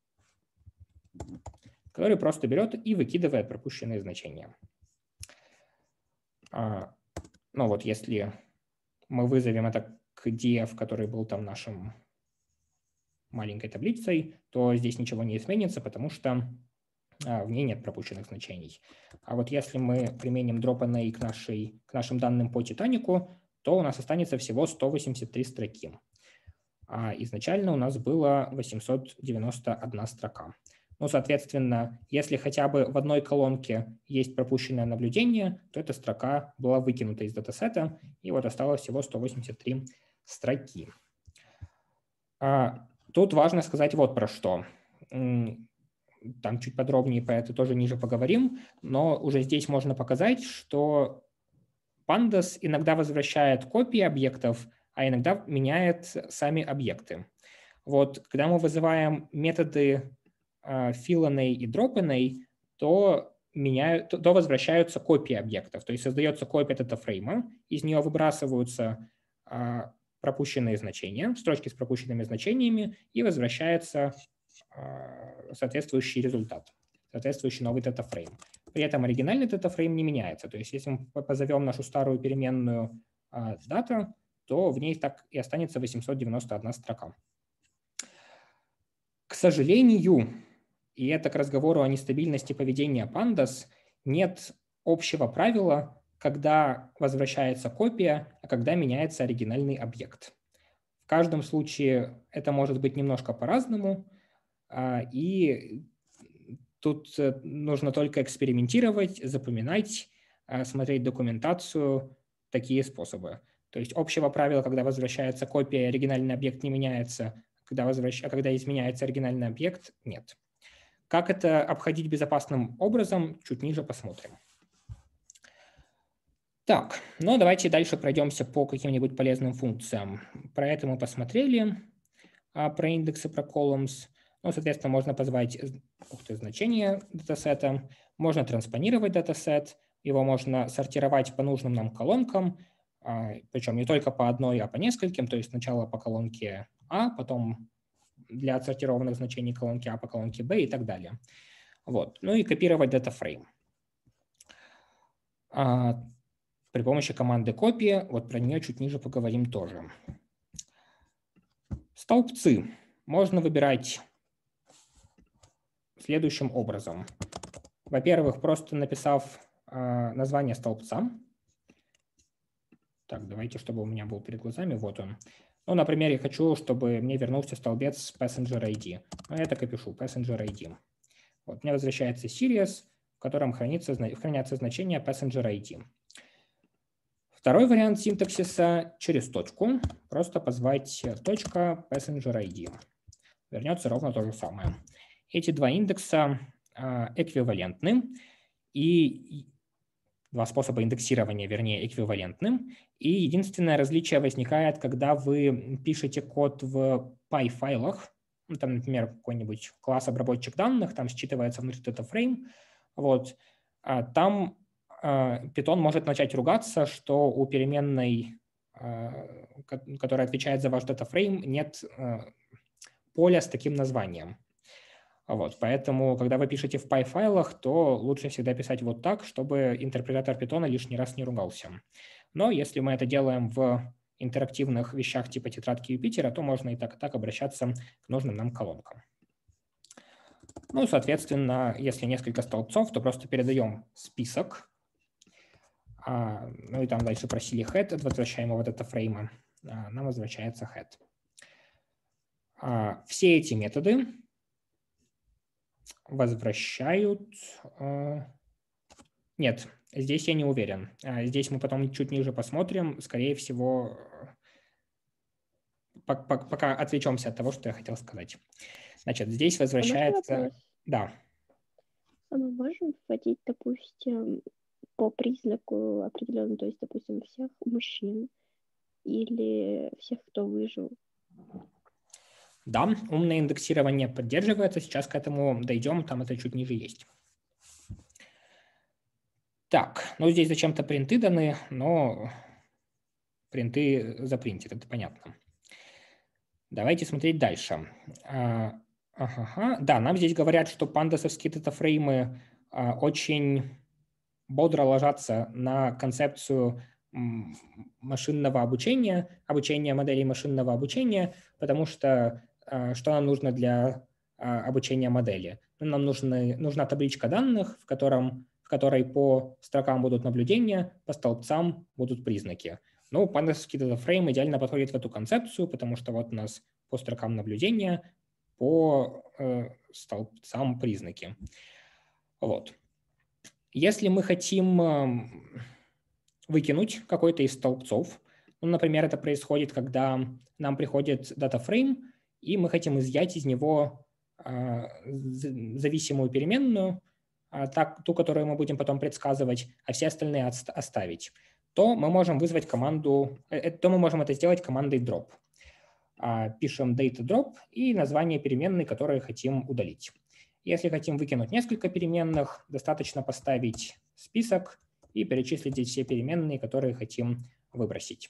который просто берет и выкидывает пропущенные значения. Ну вот если мы вызовем это к df, который был там нашим маленькой таблицей, то здесь ничего не изменится, потому что в ней нет пропущенных значений. А вот если мы применим dropNA к нашим данным по Титанику, то у нас останется всего 183 строки. А изначально у нас было 891 строка. Ну, соответственно, если хотя бы в одной колонке есть пропущенное наблюдение, то эта строка была выкинута из датасета, и вот осталось всего 183 строки. Тут важно сказать вот про что. Там чуть подробнее про это тоже ниже поговорим, но уже здесь можно показать, что Pandas иногда возвращает копии объектов, а иногда меняет сами объекты. Вот когда мы вызываем методы fillNA и dropNA, то возвращаются копии объектов. То есть создается копия датафрейма, из нее выбрасываются пропущенные значения, строчки с пропущенными значениями, и возвращается соответствующий результат, соответствующий новый датафрейм. При этом оригинальный датафрейм не меняется. То есть если мы позовем нашу старую переменную data, то в ней так и останется 891 строка. К сожалению, и это к разговору о нестабильности поведения Pandas, нет общего правила, когда возвращается копия, а когда меняется оригинальный объект. В каждом случае это может быть немножко по-разному, и тут нужно только экспериментировать, запоминать, смотреть документацию, такие способы. То есть общего правила, когда возвращается копия, оригинальный объект не меняется, когда изменяется оригинальный объект, нет. Как это обходить безопасным образом, чуть ниже посмотрим. Так, ну давайте дальше пройдемся по каким-нибудь полезным функциям. Про это мы посмотрели, про индексы, про columns. Ну, соответственно, можно позвать значение датасета, можно транспонировать датасет, его можно сортировать по нужным нам колонкам, причем не только по одной, а по нескольким, то есть сначала по колонке А, потом для отсортированных значений колонки А по колонке Б и так далее. Вот. Ну и копировать датафрейм. При помощи команды copy, вот про нее чуть ниже поговорим тоже. Столбцы можно выбирать следующим образом. Во-первых, просто написав название столбца. Так, давайте, чтобы у меня был перед глазами, вот он. Ну, например, я хочу, чтобы мне вернулся столбец Passenger ID. Ну, я так и пишу, Passenger ID. Вот, мне возвращается series, в котором хранятся значения Passenger ID. Второй вариант синтаксиса через точку. Просто позвать точка Passenger ID. Вернется ровно то же самое. Эти два индекса эквивалентны, и два способа индексирования, вернее, эквивалентны. И единственное различие возникает, когда вы пишете код в PY-файлах. Ну, там, например, какой-нибудь класс обработчик данных, там считывается внутри датафрейм. Вот. Там Python может начать ругаться, что у переменной, которая отвечает за ваш датафрейм, нет поля с таким названием. Вот, поэтому, когда вы пишете в PY-файлах, то лучше всегда писать вот так, чтобы интерпретатор Python лишний раз не ругался. Но если мы это делаем в интерактивных вещах типа тетрадки Юпитера, то можно и так обращаться к нужным нам колонкам. Ну, соответственно, если несколько столбцов, то просто передаем список. Ну и там дальше просили head от возвращаемого датафрейма. Нам возвращается head. Все эти методы возвращают... Нет, Здесь я не уверен. Здесь мы потом чуть ниже посмотрим. Скорее всего, пока отвлечемся от того, что я хотел сказать. Значит, здесь возвращается... Да. Мы можем вводить, допустим, по признаку определенному, то есть, допустим, всех мужчин или всех, кто выжил? Да, умное индексирование поддерживается. Сейчас к этому дойдем, там это чуть ниже есть. Так, ну здесь зачем-то принты даны, но принты запринтят, это понятно. Давайте смотреть дальше. Да, нам здесь говорят, что пандасовские датафреймы очень бодро ложатся на концепцию машинного обучения, обучения моделей машинного обучения, потому что что нам нужно для обучения модели? Нам нужна табличка данных, в которой по строкам будут наблюдения, по столбцам будут признаки. Ну, пандасовский датафрейм идеально подходит в эту концепцию, потому что вот у нас по строкам наблюдения, по столбцам признаки. Вот. Если мы хотим выкинуть какой-то из столбцов, ну, например, это происходит, когда нам приходит датафрейм, и мы хотим изъять из него зависимую переменную, ту, которую мы будем потом предсказывать, а все остальные оставить, то мы можем вызвать команду, то мы можем это сделать командой drop. Пишем data drop и название переменной, которую хотим удалить. Если хотим выкинуть несколько переменных, достаточно поставить список и перечислить здесь все переменные, которые хотим выбросить.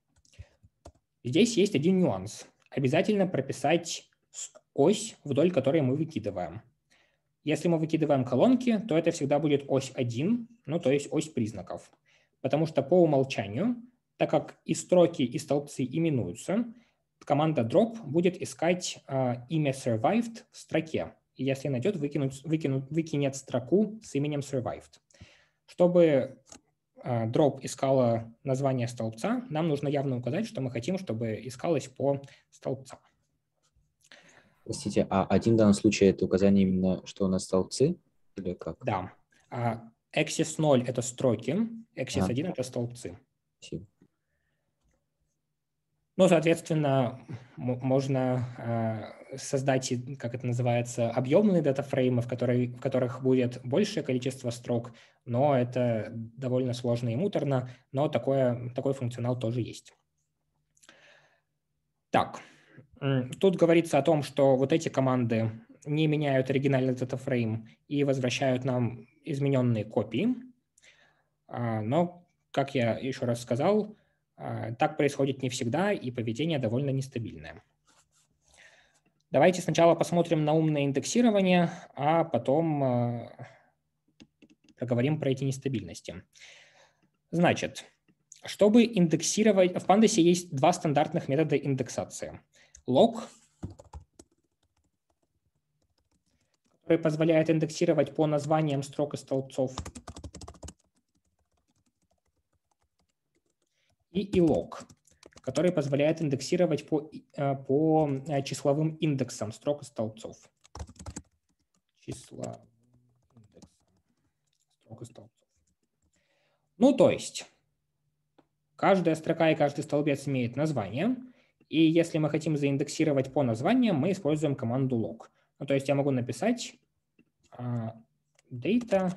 Здесь есть один нюанс. Обязательно прописать ось, вдоль которой мы выкидываем. Если мы выкидываем колонки, то это всегда будет ось 1, ну то есть ось признаков. Потому что по умолчанию, так как и строки, и столбцы именуются, команда drop будет искать имя survived в строке. И если найдет, выкинет строку с именем survived. Чтобы drop искала название столбца, нам нужно явно указать, что мы хотим, чтобы искалось по столбцам. Простите, а 1 в данном случае это указание именно, что у нас столбцы? Или как? Да. Axis 0 – это строки, Axis 1 – это столбцы. Спасибо. Ну, соответственно, можно создать, как это называется, объемные датафреймы, в которых будет большее количество строк, но это довольно сложно и муторно, но такой функционал тоже есть. Так, тут говорится о том, что вот эти команды не меняют оригинальный датафрейм и возвращают нам измененные копии, но, как я еще раз сказал, так происходит не всегда, и поведение довольно нестабильное. Давайте сначала посмотрим на умное индексирование, а потом проговорим про эти нестабильности. Значит, чтобы индексировать... В Pandas есть два стандартных метода индексации. Log, который позволяет индексировать по названиям строк и столбцов, и ilog, который позволяет индексировать по числовым индексам строк и столбцов. Числа строк и столбцов. Ну, то есть, каждая строка и каждый столбец имеет название, и если мы хотим заиндексировать по названиям, мы используем команду log. Ну, то есть я могу написать data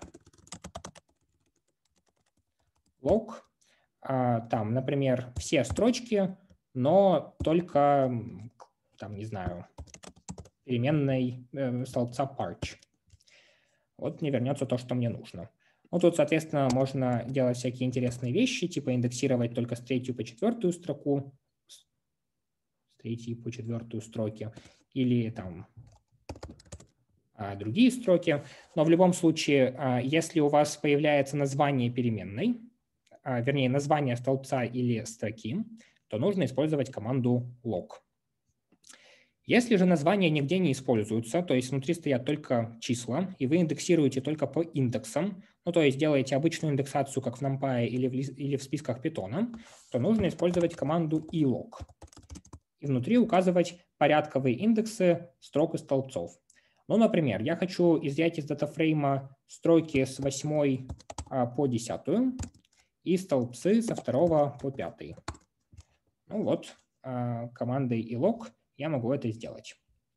log, там, например, все строчки, но только, там, не знаю, переменной столбца parch. Вот мне вернется то, что мне нужно. Ну, тут, соответственно, можно делать всякие интересные вещи, типа индексировать только с 3 по 4 строку, с 3 по 4 строки, или там другие строки. Но в любом случае, если у вас появляется название переменной, вернее, название столбца или строки, то нужно использовать команду log. Если же названия нигде не используются, то есть внутри стоят только числа, и вы индексируете только по индексам, ну то есть делаете обычную индексацию, как в NumPy или в списках Python, то нужно использовать команду ilog. И внутри указывать порядковые индексы строк и столбцов. Ну, например, я хочу изъять из датафрейма строки с 8 по 10 и столбцы со 2 по 5. Ну вот, командой ilog я могу это сделать.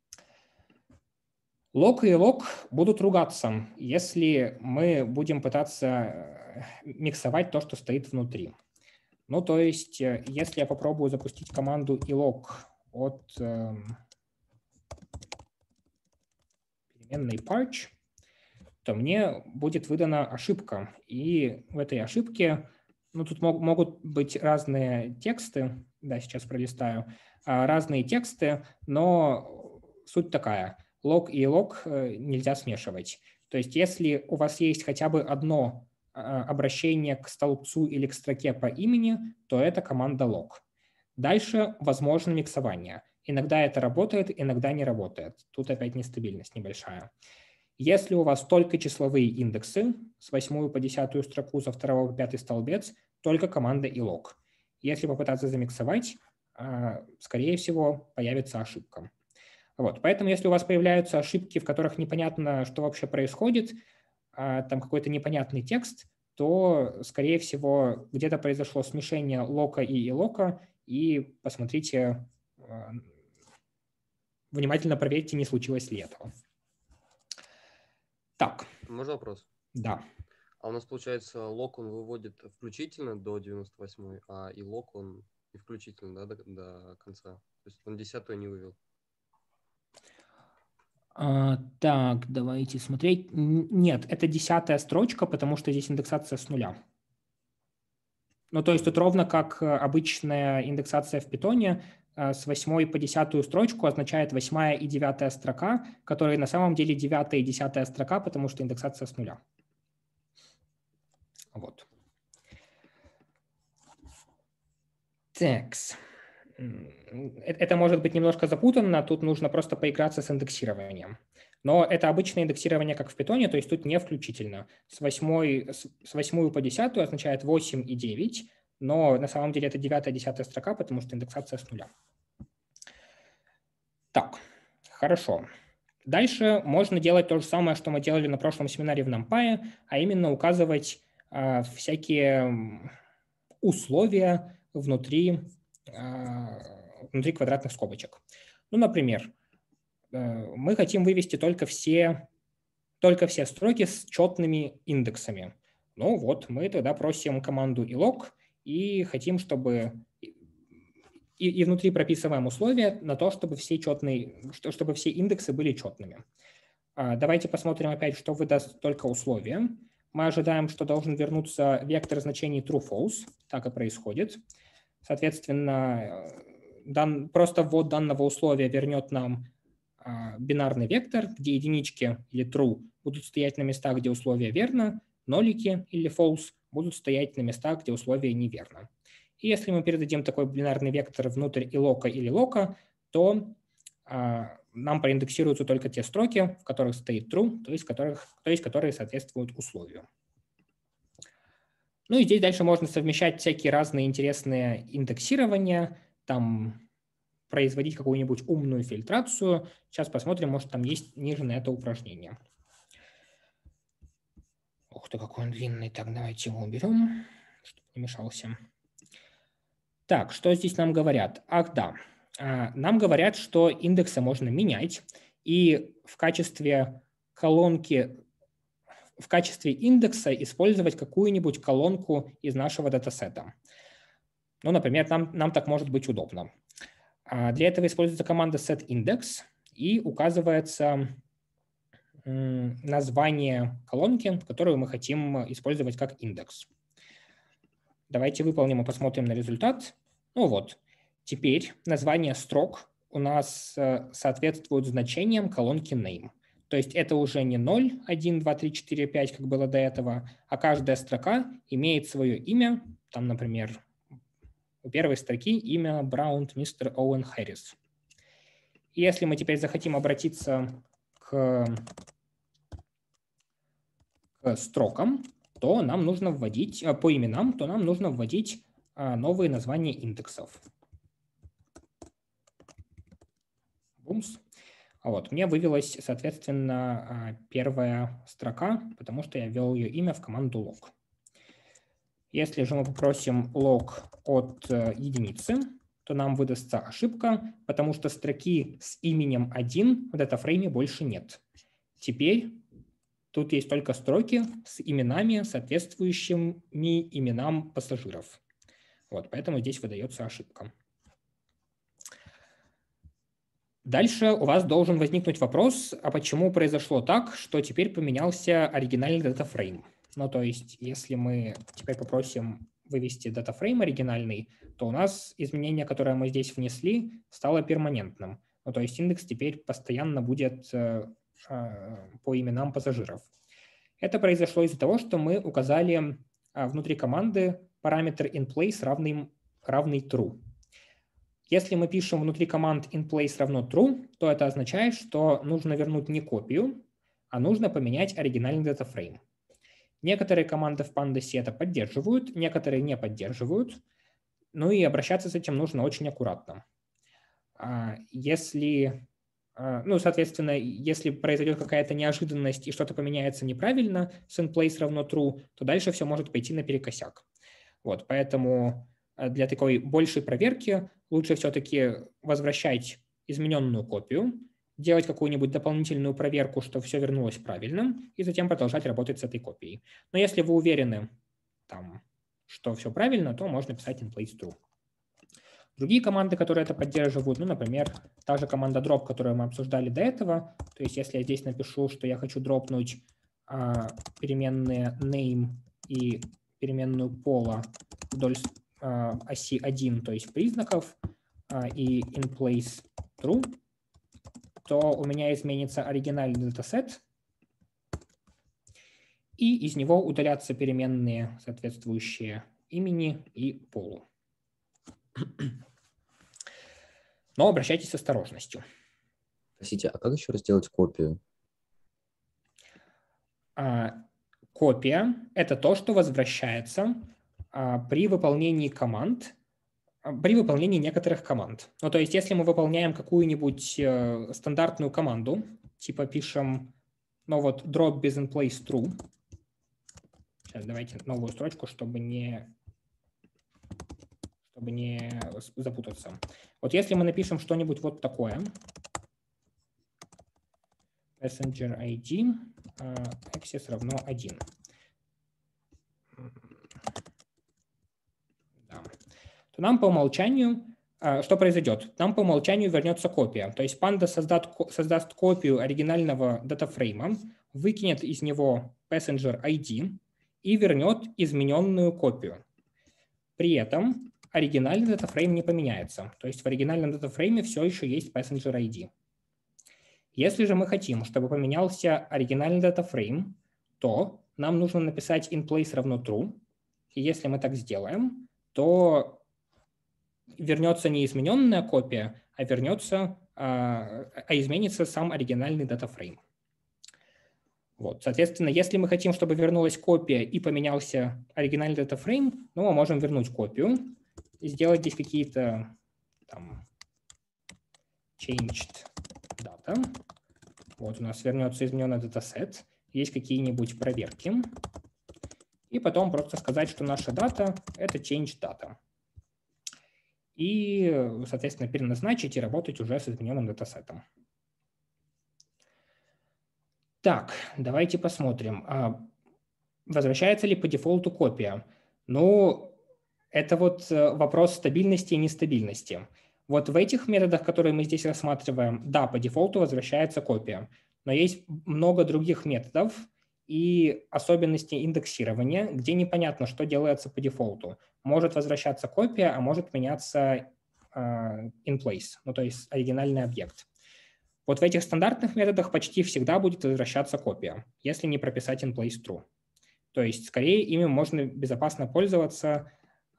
Log и log будут ругаться, если мы будем пытаться миксовать то, что стоит внутри. Ну, то есть, если я попробую запустить команду ilog от переменной parch, то мне будет выдана ошибка. И в этой ошибке, ну, тут могут быть разные тексты, да, сейчас пролистаю, разные тексты, но суть такая. Log и log нельзя смешивать. То есть если у вас есть хотя бы одно обращение к столбцу или к строке по имени, то это команда log. Дальше возможно миксование. Иногда это работает, иногда не работает. Тут опять нестабильность небольшая. Если у вас только числовые индексы с 8 по 10 строку, со 2 по 5 столбец, только команда ilog. Если попытаться замиксовать, скорее всего, появится ошибка. Вот. Поэтому если у вас появляются ошибки, в которых непонятно, что вообще происходит, там какой-то непонятный текст, то, скорее всего, где-то произошло смешение лока и ilog, и посмотрите, внимательно проверьте, не случилось ли этого. Так. Можно вопрос? Да. А у нас, получается, log он выводит включительно до 98, а ilog он не включительно, да, до конца. То есть он 10-ю не вывел. Так, давайте смотреть. Нет, это 10-я строчка, потому что здесь индексация с нуля. Ну, то есть тут ровно как обычная индексация в Python, с 8 по 10 строчку означает 8 и 9 строка, которые на самом деле 9 и 10 строка, потому что индексация с нуля. Вот. Текст. Это может быть немножко запутанно, тут нужно просто поиграться с индексированием. Но это обычное индексирование, как в Python, то есть тут не включительно. С 8 по 10 означает 8 и 9, но на самом деле это 9 и 10 строка, потому что индексация с нуля. Так, хорошо. Дальше можно делать то же самое, что мы делали на прошлом семинаре в NumPy, а именно указывать всякие условия внутри квадратных скобочек. Ну, например, мы хотим вывести только все строки с четными индексами. Ну вот, мы тогда просим команду ilog и хотим, чтобы и внутри прописываем условия на то, чтобы все индексы были четными. Давайте посмотрим опять, что выдаст только условие. Мы ожидаем, что должен вернуться вектор значений true-false. Так и происходит. Соответственно, просто ввод данного условия вернет нам бинарный вектор, где единички или true будут стоять на местах, где условие верно, нолики или false будут стоять на местах, где условие неверно. И если мы передадим такой бинарный вектор внутрь ilog или log, то нам проиндексируются только те строки, в которых стоит true, то есть которые соответствуют условию. Ну и здесь дальше можно совмещать всякие разные интересные индексирования, там производить какую-нибудь умную фильтрацию. Сейчас посмотрим, может там есть ниже на это упражнение. Ух ты, какой он длинный. Так, давайте его уберем, чтобы не мешался. Так, что здесь нам говорят? Ах, да. Нам говорят, что индексы можно менять, и в качестве колонки, в качестве индекса использовать какую-нибудь колонку из нашего датасета. Ну, например, нам так может быть удобно. Для этого используется команда setIndex и указывается название колонки, которую мы хотим использовать как индекс. Давайте выполним и посмотрим на результат. Ну вот, теперь название строк у нас соответствует значениям колонки name. То есть это уже не 0, 1, 2, 3, 4, 5, как было до этого, а каждая строка имеет свое имя. Там, например, у первой строки имя Браун мистер Оуэн Хэррис. И если мы теперь захотим обратиться к строкам, то нам нужно вводить по именам, то нам нужно вводить новые названия индексов. Бумс. Вот, мне вывелась, соответственно, первая строка, потому что я ввел ее имя в команду log. Если же мы попросим log от единицы, то нам выдастся ошибка, потому что строки с именем 1 в датафрейме больше нет. Теперь тут есть только строки с именами, соответствующими именам пассажиров. Вот, поэтому здесь выдается ошибка. Дальше у вас должен возникнуть вопрос, а почему произошло так, что теперь поменялся оригинальный датафрейм. Ну, то есть, если мы теперь попросим вывести датафрейм оригинальный, то у нас изменение, которое мы здесь внесли, стало перманентным. Ну, то есть индекс теперь постоянно будет по именам пассажиров. Это произошло из-за того, что мы указали внутри команды параметр inPlace равный true. Если мы пишем внутри команд inPlace равно true, то это означает, что нужно вернуть не копию, а нужно поменять оригинальный датафрейм. Некоторые команды в Pandas это поддерживают, некоторые не поддерживают. Ну и обращаться с этим нужно очень аккуратно. Соответственно, если произойдет какая-то неожиданность и что-то поменяется неправильно с inPlace равно true, то дальше все может пойти наперекосяк. Вот, поэтому для такой большей проверки лучше все-таки возвращать измененную копию, делать какую-нибудь дополнительную проверку, что все вернулось правильно, и затем продолжать работать с этой копией. Но если вы уверены, что все правильно, то можно писать inPlace true. Другие команды, которые это поддерживают, например, та же команда drop, которую мы обсуждали до этого, то есть если я здесь напишу, что я хочу дропнуть переменные name и переменную пола вдоль оси 1, то есть признаков, и inPlace true, то у меня изменится оригинальный датасет, и из него удалятся переменные, соответствующие имени и полу. Но обращайтесь с осторожностью. Простите, а как еще раз сделать копию? Копия – это то, что возвращается при выполнении команд, при выполнении некоторых команд. Ну, то есть, если мы выполняем какую-нибудь стандартную команду, типа пишем, drop без inPlace true. Сейчас давайте новую строчку, чтобы не запутаться. Вот если мы напишем что-нибудь вот такое, passenger ID, access равно 1. Да. То нам по умолчанию, что произойдет? Нам по умолчанию вернется копия. То есть Pandas создаст копию оригинального датафрейма, выкинет из него passenger ID и вернет измененную копию. При этом оригинальный датафрейм не поменяется. То есть в оригинальном датафрейме все еще есть passenger ID. Если же мы хотим, чтобы поменялся оригинальный датафрейм, то нам нужно написать inPlace равно true. И если мы так сделаем, то вернется не измененная копия, а изменится сам оригинальный датафрейм. Вот. Соответственно, если мы хотим, чтобы вернулась копия и поменялся оригинальный датафрейм, мы можем вернуть копию и сделать здесь какие-то changed data. Вот у нас вернется измененный датасет, есть какие-нибудь проверки. И потом просто сказать, что наша дата – это changed data. И, соответственно, переназначить и работать уже с измененным датасетом. Так, давайте посмотрим. Возвращается ли по дефолту копия? Это вопрос стабильности и нестабильности. Вот в этих методах, которые мы здесь рассматриваем, да, по дефолту возвращается копия. Но есть много других методов и особенностей индексирования, где непонятно, что делается по дефолту. Может возвращаться копия, а может меняться inPlace, то есть оригинальный объект. Вот в этих стандартных методах почти всегда будет возвращаться копия, если не прописать inPlace true. То есть, скорее, ими можно безопасно пользоваться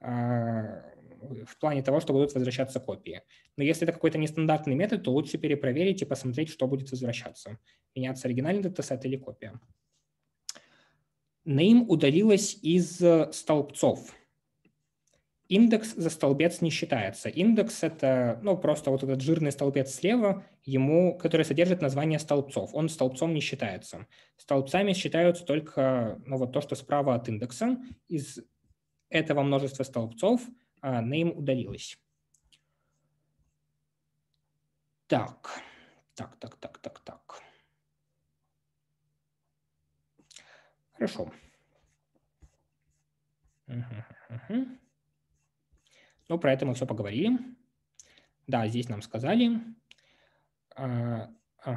в плане того, что будут возвращаться копии. Но если это какой-то нестандартный метод, то лучше перепроверить и посмотреть, что будет возвращаться. Меняться оригинальный датасет или копия. Name удалилась из столбцов. индекс за столбец не считается. Индекс – это просто вот этот жирный столбец слева, который содержит название столбцов. Он столбцом не считается. Столбцами считаются только вот то, что справа от индекса. Из этого множества столбцов name удалилось. Так. Хорошо. Про это мы все поговорили. Да, здесь нам сказали. Ага.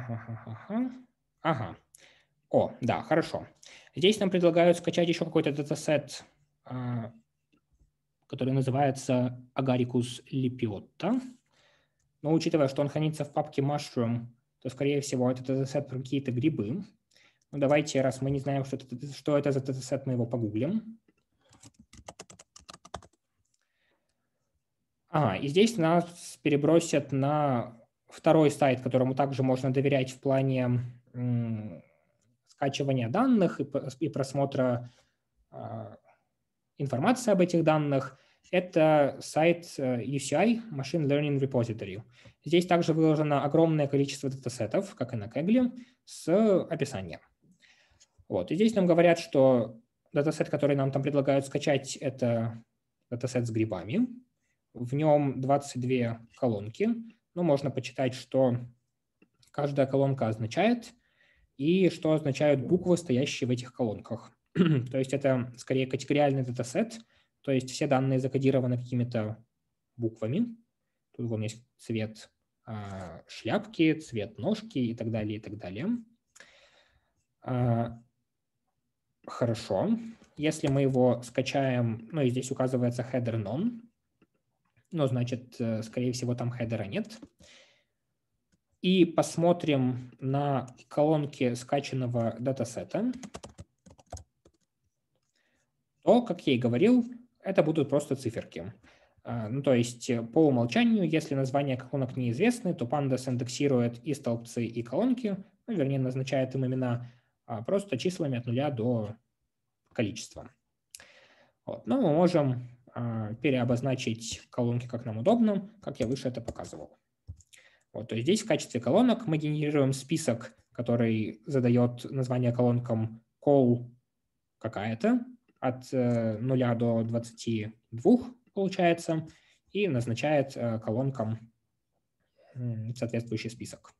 О, да, хорошо. Здесь нам предлагают скачать еще какой-то датасет, который называется Agaricus lepiota. Но учитывая, что он хранится в папке Mushroom, то, скорее всего, это датасет про какие-то грибы. Давайте, раз мы не знаем, что это за датасет, мы его погуглим. И здесь нас перебросят на второй сайт, которому также можно доверять в плане скачивания данных и просмотра информации об этих данных. Это сайт UCI Machine Learning Repository. Здесь также выложено огромное количество датасетов, как и на Kaggle, с описанием. И здесь нам говорят, что датасет, который нам там предлагают скачать, это датасет с грибами. В нем 22 колонки. Можно почитать, что каждая колонка означает и что означают буквы, стоящие в этих колонках. То есть это скорее категориальный датасет, то есть все данные закодированы какими-то буквами. Тут вон есть цвет шляпки, цвет ножки и так далее, и так далее. Хорошо. Если мы его скачаем, и здесь указывается header none, значит, скорее всего, там хедера нет. И посмотрим на колонки скачанного датасета, то, как я и говорил, это будут просто циферки. То есть по умолчанию, если названия колонок неизвестны, то Pandas индексирует и столбцы, и колонки, вернее, назначает им имена просто числами от 0 до количества. Но мы можем переобозначить колонки как нам удобно, как я выше это показывал. То есть здесь в качестве колонок мы генерируем список, который задает название колонкам call какая-то, от 0 до 22 получается, и назначает колонкам соответствующий список.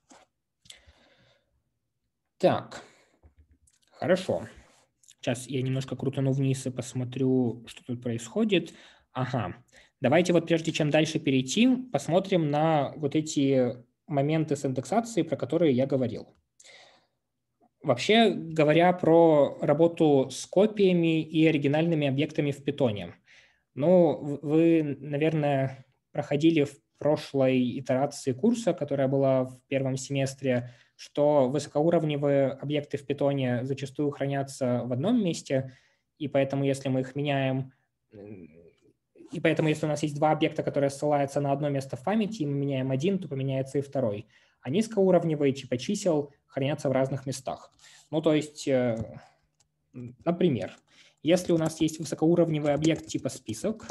Так, хорошо. Сейчас я немножко крутану вниз и посмотрю, что тут происходит. Давайте прежде чем дальше перейти, посмотрим на эти моменты с индексацией, про которые я говорил. Вообще говоря про работу с копиями и оригинальными объектами в Python. Вы, наверное, проходили в прошлой итерации курса, которая была в первом семестре, что высокоуровневые объекты в Python зачастую хранятся в одном месте, и поэтому, если мы их меняем, если у нас есть два объекта, которые ссылаются на одно место в памяти, и мы меняем один, то поменяется и второй. А низкоуровневые типа чисел хранятся в разных местах. То есть, например, если у нас есть высокоуровневый объект типа список,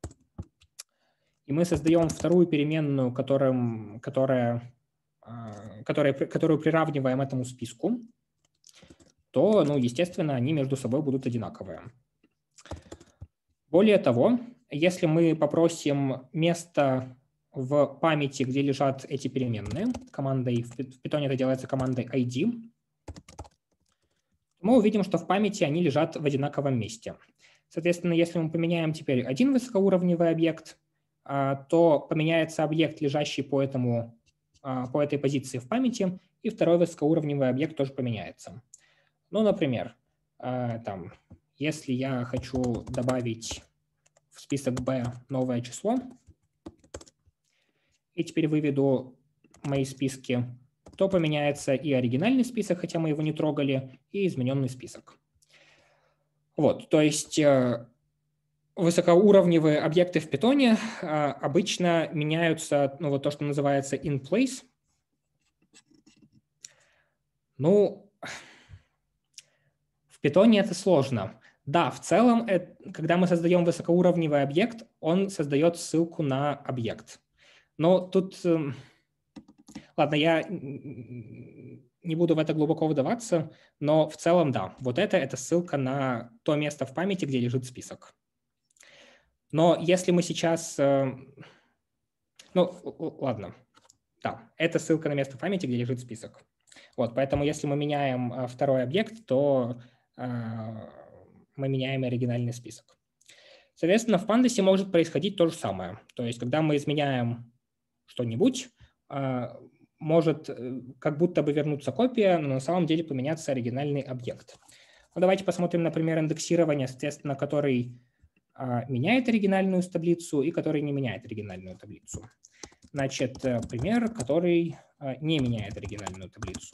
и мы создаем вторую переменную, которую приравниваем этому списку, то, естественно, они между собой будут одинаковые. Более того, если мы попросим место в памяти, где лежат эти переменные, командой, в Python это делается командой id, мы увидим, что в памяти они лежат в одинаковом месте. Соответственно, если мы поменяем теперь один высокоуровневый объект, то поменяется объект, лежащий по этой позиции в памяти, и второй высокоуровневый объект тоже поменяется. Например, если я хочу добавить в список B новое число, и теперь выведу мои списки, то поменяется и оригинальный список, хотя мы его не трогали, и измененный список. То есть высокоуровневые объекты в Python обычно меняются, то, что называется in place. В Python это сложно. Да, в целом, когда мы создаем высокоуровневый объект, он создает ссылку на объект. Но тут, ладно, я не буду в это глубоко вдаваться, но в целом, да, вот это ссылка на то место в памяти, где лежит список. Но если мы сейчас, ну, ладно, да, это ссылка на место в памяти, где лежит список. Вот, поэтому если мы меняем второй объект, то мы меняем оригинальный список. Соответственно, в Pandas может происходить то же самое. То есть, когда мы изменяем что-нибудь, может как будто бы вернуться копия, но на самом деле поменяться оригинальный объект. Ну, давайте посмотрим, например, индексирование, соответственно, который меняет оригинальную таблицу и который не меняет оригинальную таблицу. Значит, пример, который не меняет оригинальную таблицу.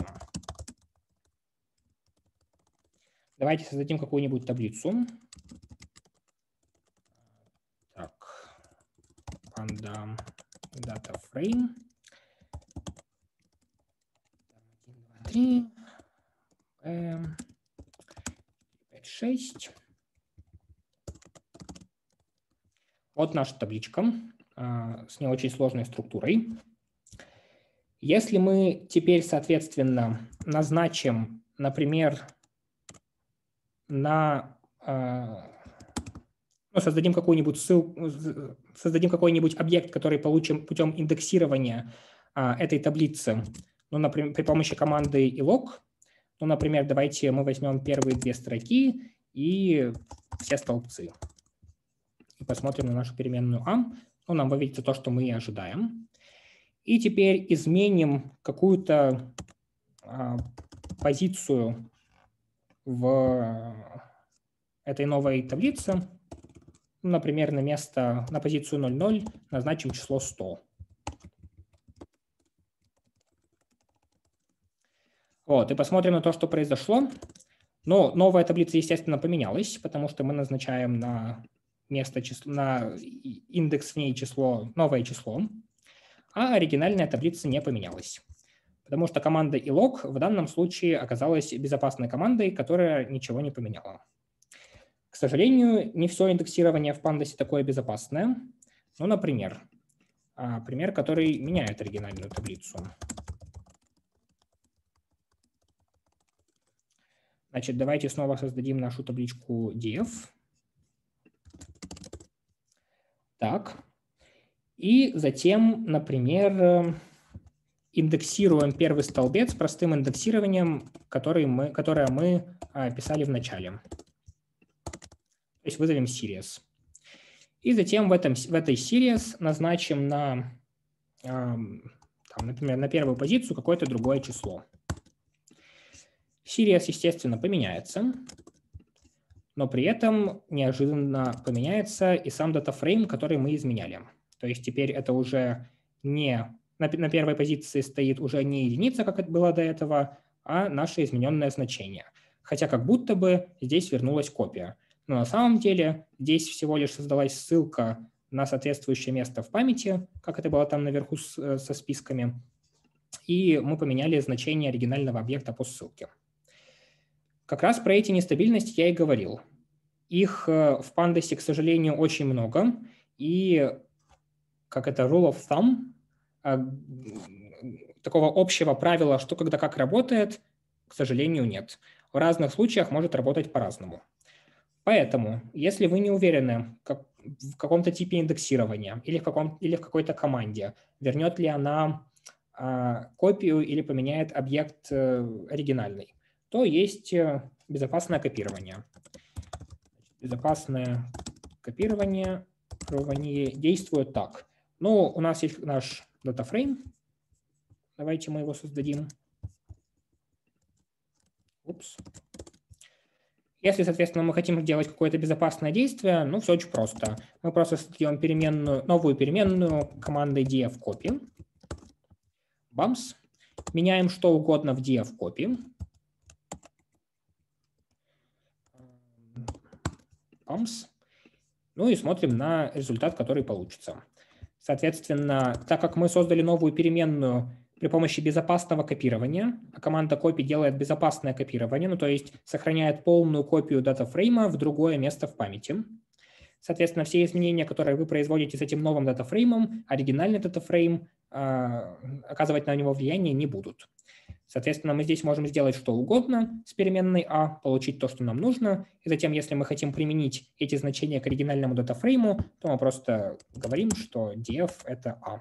Давайте создадим какую-нибудь таблицу. Так, Panda Data Frame. 1, 2, 3, 5, 6. Вот наша табличка с не очень сложной структурой. Если мы теперь, соответственно, назначим, например, создадим какую-нибудь ссылку, создадим какой-нибудь объект, который получим путем индексирования этой таблицы, ну, например, при помощи команды ilog. Ну, например, давайте мы возьмем первые две строки и все столбцы. И посмотрим на нашу переменную a. Ну, нам выведется то, что мы и ожидаем. И теперь изменим какую-то позицию в этой новой таблице. Например, на позицию 0,0 назначим число 100. Вот, и посмотрим на то, что произошло. Но новая таблица, естественно, поменялась, потому что мы назначаем на индекс в ней новое число, а оригинальная таблица не поменялась. Потому что команда ilog в данном случае оказалась безопасной командой, которая ничего не поменяла. К сожалению, не все индексирование в Pandas такое безопасное. Ну, например, пример, который меняет оригинальную таблицу. Значит, давайте снова создадим нашу табличку df. Так. И затем, например, индексируем первый столбец простым индексированием, которое мы писали в начале. То есть вызовем series. И затем в этой series назначим например, на первую позицию какое-то другое число. Series, естественно, поменяется, но при этом неожиданно поменяется и сам датафрейм, который мы изменяли. То есть теперь это уже на первой позиции стоит уже не единица, как это было до этого, а наше измененное значение. Хотя как будто бы здесь вернулась копия. Но на самом деле здесь всего лишь создалась ссылка на соответствующее место в памяти, как это было там наверху со списками, и мы поменяли значение оригинального объекта по ссылке. Как раз про эти нестабильности я и говорил. Их в Pandas, к сожалению, очень много, и как это rule of thumb, такого общего правила, что когда как работает, к сожалению, нет. В разных случаях может работать по-разному. Поэтому, если вы не уверены в каком-то типе индексирования или в какой-то команде, вернет ли она копию или поменяет объект оригинальный, то есть безопасное копирование. Безопасное копирование действует так. Ну, у нас есть наш датафрейм. Давайте мы его создадим. Упс. Если, соответственно, мы хотим сделать какое-то безопасное действие, ну, все очень просто. Мы просто создаем новую переменную командой df-copy. Бамс. Меняем что угодно в df-copy. Бамс. Ну и смотрим на результат, который получится. Соответственно, так как мы создали новую переменную, при помощи безопасного копирования. Команда copy делает безопасное копирование, ну, то есть сохраняет полную копию датафрейма в другое место в памяти. Соответственно, все изменения, которые вы производите с этим новым датафреймом, оригинальный датафрейм оказывать на него влияние не будут. Соответственно, мы здесь можем сделать что угодно с переменной а, получить то, что нам нужно, и затем, если мы хотим применить эти значения к оригинальному датафрейму, то мы просто говорим, что df — это a.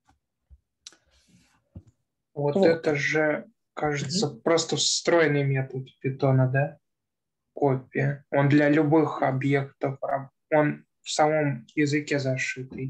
Вот это же, кажется, просто встроенный метод Python, да? Копия. Он для любых объектов, он в самом языке зашитый.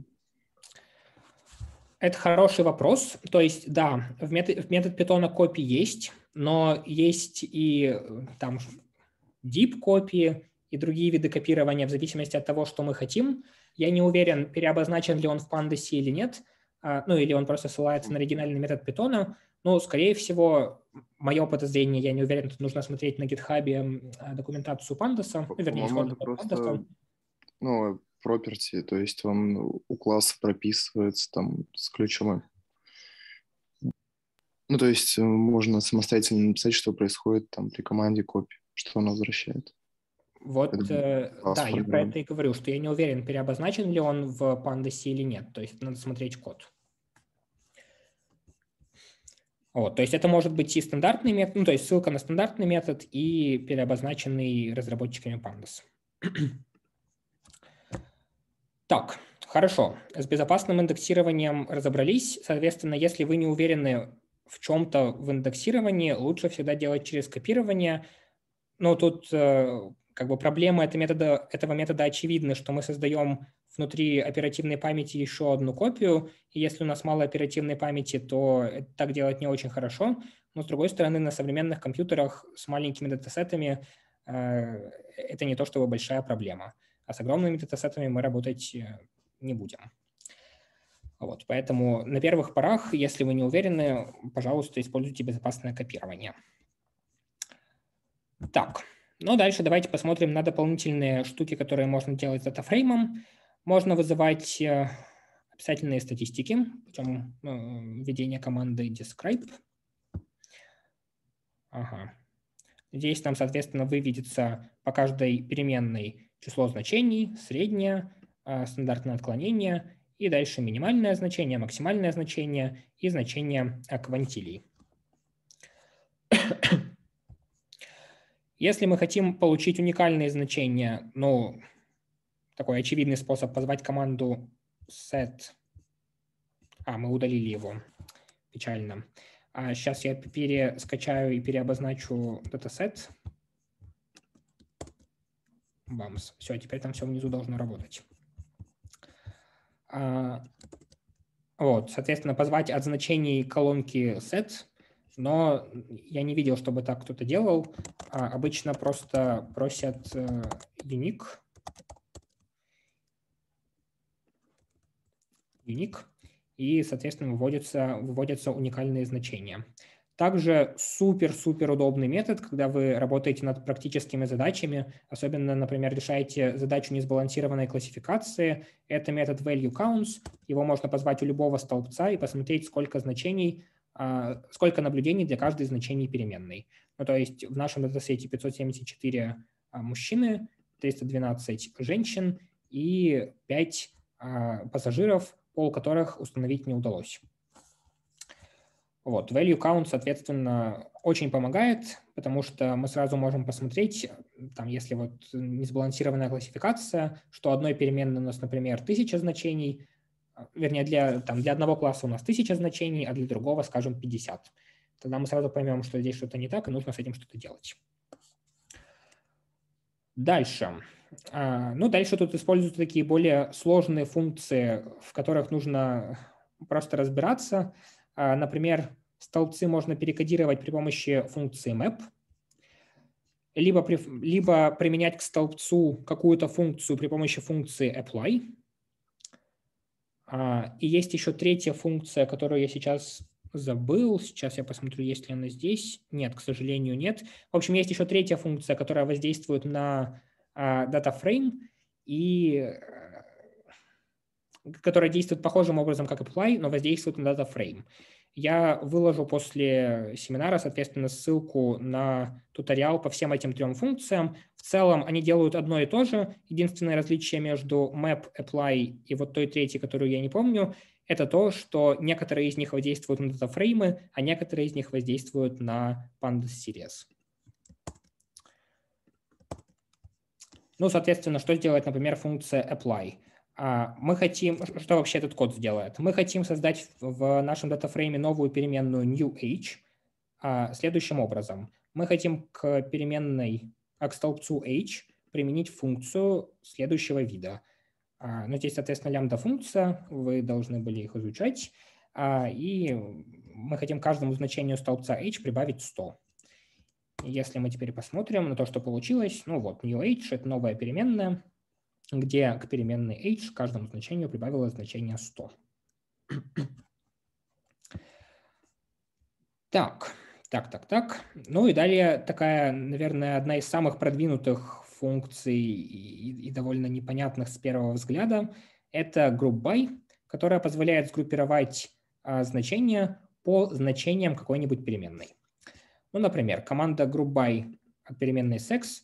Это хороший вопрос. То есть, да, в метод Python копии есть, но есть и там deep копии и другие виды копирования в зависимости от того, что мы хотим. Я не уверен, переобозначен ли он в Pandas или нет, ну или он просто ссылается на оригинальный метод Python. Но, скорее всего, мое подозрение, я не уверен, тут нужно смотреть на GitHub документацию Pandas, вернее, По-моему, это просто property, то есть он у класса прописывается там с ключом. Ну, то есть можно самостоятельно написать, что происходит там при команде copy, что он возвращает. Вот, да, я про это и говорю, что я не уверен, переобозначен ли он в Pandas или нет. То есть надо смотреть код. Вот, то есть это может быть и стандартный метод, ну, то есть ссылка на стандартный метод и переобозначенный разработчиками Pandas. Так, хорошо. С безопасным индексированием разобрались. Соответственно, если вы не уверены в чем-то в индексировании, лучше всегда делать через копирование. Но тут как бы проблема этого метода очевидна, что мы создаем внутри оперативной памяти еще одну копию, и если у нас мало оперативной памяти, то так делать не очень хорошо. Но, с другой стороны, на современных компьютерах с маленькими датасетами это не то чтобы большая проблема. А с огромными датасетами мы работать не будем. Вот, поэтому на первых порах, если вы не уверены, пожалуйста, используйте безопасное копирование. Так, ну дальше давайте посмотрим на дополнительные штуки, которые можно делать с датафреймом. Можно вызывать описательные статистики путем введения команды describe. Ага. Здесь нам, соответственно, выведется по каждой переменной число значений, среднее, стандартное отклонение и дальше минимальное значение, максимальное значение и значение квантилий. Если мы хотим получить уникальные значения, ну, такой очевидный способ позвать команду set. Мы удалили его. Печально. Сейчас я перескачаю и переобозначу датасет. Бамс. Все, теперь там все внизу должно работать. Вот, соответственно, позвать от значений колонки set, но я не видел, чтобы так кто-то делал. Обычно просто просят unique, и, соответственно, выводятся уникальные значения. Также супер-супер удобный метод, когда вы работаете над практическими задачами, особенно, например, решаете задачу несбалансированной классификации. Это метод valueCounts. Его можно позвать у любого столбца и посмотреть, сколько наблюдений для каждой из значений переменной. Ну, то есть в нашем датасете 574 мужчины, 312 женщин и 5 пассажиров, пол которых установить не удалось. Вот, value count, соответственно, очень помогает, потому что мы сразу можем посмотреть, там, если вот несбалансированная классификация, что одной переменной у нас, например, 1000 значений, вернее, для одного класса у нас 1000 значений, а для другого, скажем, 50. Тогда мы сразу поймем, что здесь что-то не так, и нужно с этим что-то делать. Дальше. Дальше тут используются такие более сложные функции, в которых нужно просто разбираться. Например, столбцы можно перекодировать при помощи функции map, либо применять к столбцу какую-то функцию при помощи функции apply. И есть еще третья функция, которую я сейчас забыл. Сейчас я посмотрю, есть ли она здесь. Нет, к сожалению, нет. В общем, есть еще третья функция, которая воздействует на DataFrame и которая действует похожим образом, как apply, но воздействует на DataFrame. Я выложу после семинара, соответственно, ссылку на туториал по всем этим 3 функциям. В целом они делают одно и то же. Единственное различие между map, apply и вот той третьей, которую я не помню, это то, что некоторые из них воздействуют на датафреймы, а некоторые из них воздействуют на pandas series. Ну, соответственно, что сделает, например, функция apply? Мы хотим, что вообще этот код сделает? Мы хотим создать в нашем датафрейме новую переменную newH следующим образом. Мы хотим к переменной, к столбцу h применить функцию следующего вида. Ну, здесь, соответственно, лямбда-функция, вы должны были их изучать. И мы хотим каждому значению столбца h прибавить 100. Если мы теперь посмотрим на то, что получилось, ну вот, newH — это новая переменная, где к переменной h каждому значению прибавилось значение 100. Так. Ну и далее такая, наверное, одна из самых продвинутых функций и довольно непонятных с первого взгляда — это group by, которая позволяет сгруппировать значения по значениям какой-нибудь переменной. Ну, например, команда group by от переменной sex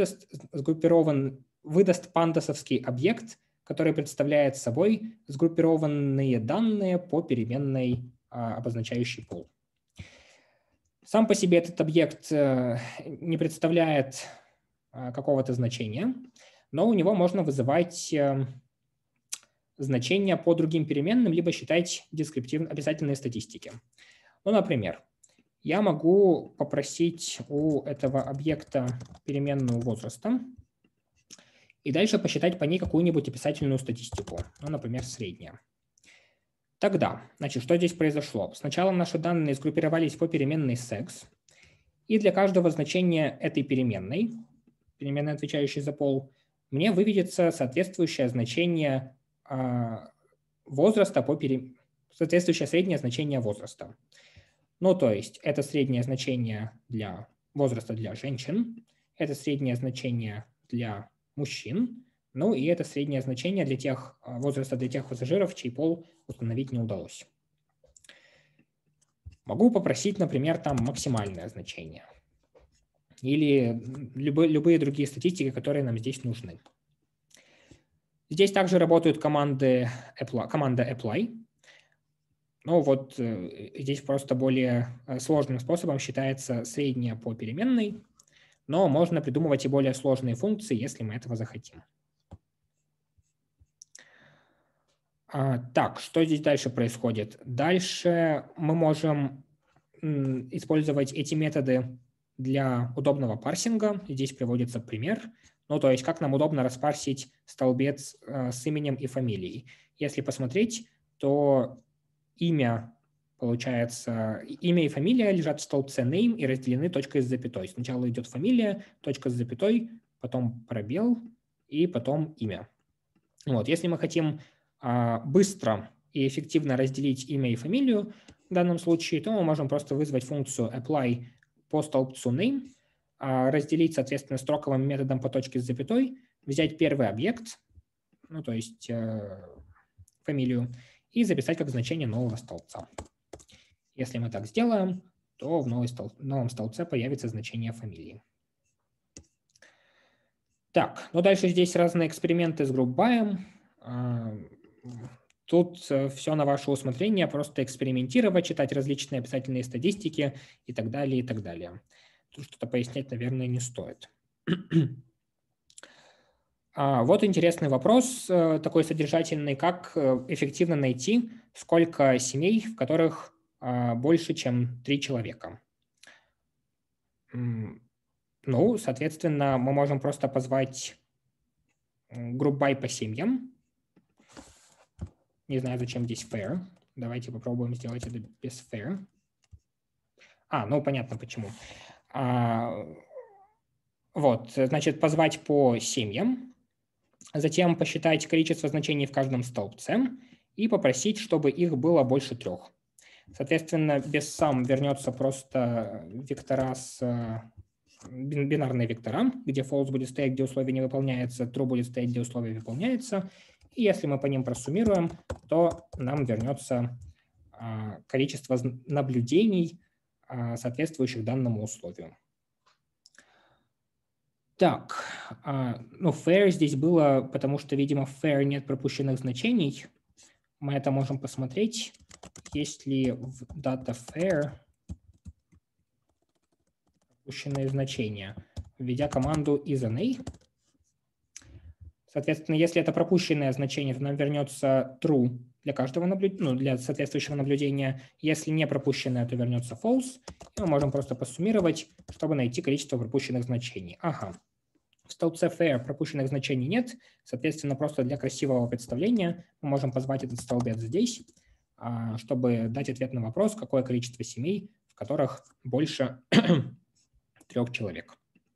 выдаст пандасовский объект, который представляет собой сгруппированные данные по переменной, обозначающей пол. Сам по себе этот объект не представляет какого-то значения, но у него можно вызывать значения по другим переменным, либо считать описательные статистики. Ну, например, я могу попросить у этого объекта переменную возраста и дальше посчитать по ней какую-нибудь описательную статистику, ну, например, средняя. Тогда, значит, что здесь произошло? Сначала наши данные сгруппировались по переменной sex, и для каждого значения этой переменной, отвечающей за пол, мне выведется соответствующее значение возраста соответствующее среднее значение возраста. Ну, то есть это среднее значение для возраста для женщин, это среднее значение для мужчин, ну и это среднее значение возраста для тех пассажиров, чей пол установить не удалось. Могу попросить, например, там максимальное значение или любые другие статистики, которые нам здесь нужны. Здесь также работают команда apply. Ну вот здесь просто более сложным способом считается среднее по переменной, но можно придумывать и более сложные функции, если мы этого захотим. Так, что здесь дальше происходит? Дальше мы можем использовать эти методы для удобного парсинга. Здесь приводится пример. Ну, то есть как нам удобно распарсить столбец с именем и фамилией. Если посмотреть, то имя и фамилия лежат в столбце name и разделены точкой с запятой. Сначала идет фамилия, точка с запятой, потом пробел и потом имя. Вот. Если мы хотим быстро и эффективно разделить имя и фамилию в данном случае, то мы можем просто вызвать функцию apply по столбцу name, разделить, соответственно, строковым методом по точке с запятой, взять первый объект, ну, то есть фамилию, и записать как значение нового столбца. Если мы так сделаем, то в новом столбце появится значение фамилии. Так, ну дальше здесь разные эксперименты с group by. Тут все на ваше усмотрение, просто экспериментировать, читать различные описательные статистики и так далее, и так далее. Тут что-то пояснять, наверное, не стоит. Вот интересный вопрос, такой содержательный, как эффективно найти, сколько семей, в которых больше, чем 3 человека. Ну, соответственно, мы можем просто позвать group by по семьям. Не знаю, зачем здесь fair. Давайте попробуем сделать это без fair. Ну, понятно почему. Вот, значит, позвать по семьям, затем посчитать количество значений в каждом столбце и попросить, чтобы их было больше 3. Соответственно, без sum вернется просто вектора бинарные вектора, где false будет стоять, где условие не выполняется, true будет стоять, где условие выполняется. И если мы по ним просуммируем, то нам вернется количество наблюдений, соответствующих данному условию. Так, ну, fair здесь было, потому что, видимо, в fair нет пропущенных значений. Мы это можем посмотреть. Есть ли в data fair пропущенные значения, введя команду isNA. Соответственно, если это пропущенное значение, то нам вернется true для каждого для соответствующего наблюдения. Если не пропущенное, то вернется false. И мы можем просто посуммировать, чтобы найти количество пропущенных значений. Ага. В столбце fair пропущенных значений нет. Соответственно, просто для красивого представления мы можем позвать этот столбец здесь, чтобы дать ответ на вопрос, какое количество семей, в которых больше 3 человек.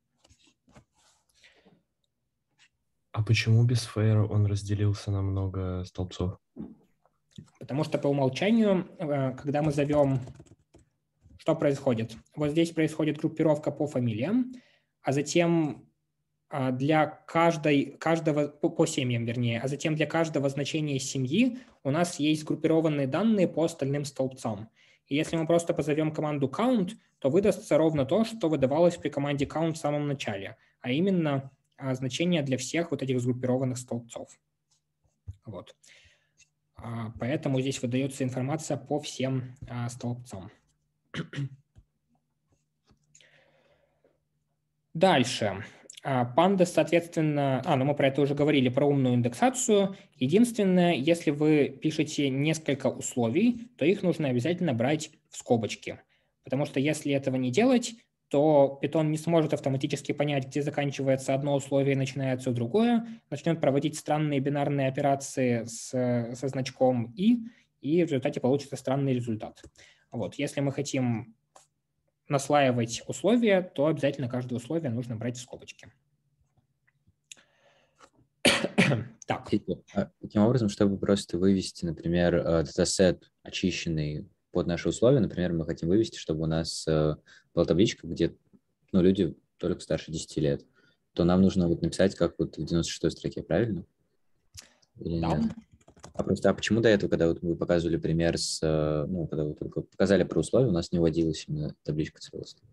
А почему без fair он разделился на много столбцов? Потому что по умолчанию, когда мы зовем, что происходит? Вот здесь происходит группировка по фамилиям, а затем для каждого по семьям, вернее, а затем для каждого значения семьи у нас есть сгруппированные данные по остальным столбцам. И если мы просто позовем команду count, то выдастся ровно то, что выдавалось при команде count в самом начале, а именно значение для всех вот этих сгруппированных столбцов. Вот. Поэтому здесь выдается информация по всем столбцам. Дальше. Pandas, соответственно, ну мы про это уже говорили, про умную индексацию. Единственное, если вы пишете несколько условий, то их нужно обязательно брать в скобочки. Потому что если этого не делать, то Python не сможет автоматически понять, где заканчивается одно условие и начинается другое, начнет проводить странные бинарные операции со значком и в результате получится странный результат. Вот. Если мы хотим наслаивать условия, то обязательно каждое условие нужно брать в скобочки. Так. Таким образом, чтобы просто вывести, например, датасет, очищенный под наши условия, например, мы хотим вывести, чтобы у нас была табличка, где люди только старше 10 лет, то нам нужно написать, как в 96-й строке, правильно? Или да. Нет? А почему до этого, когда вы показывали пример когда вы только показали про условия, у нас не вводилась именно табличка целостная?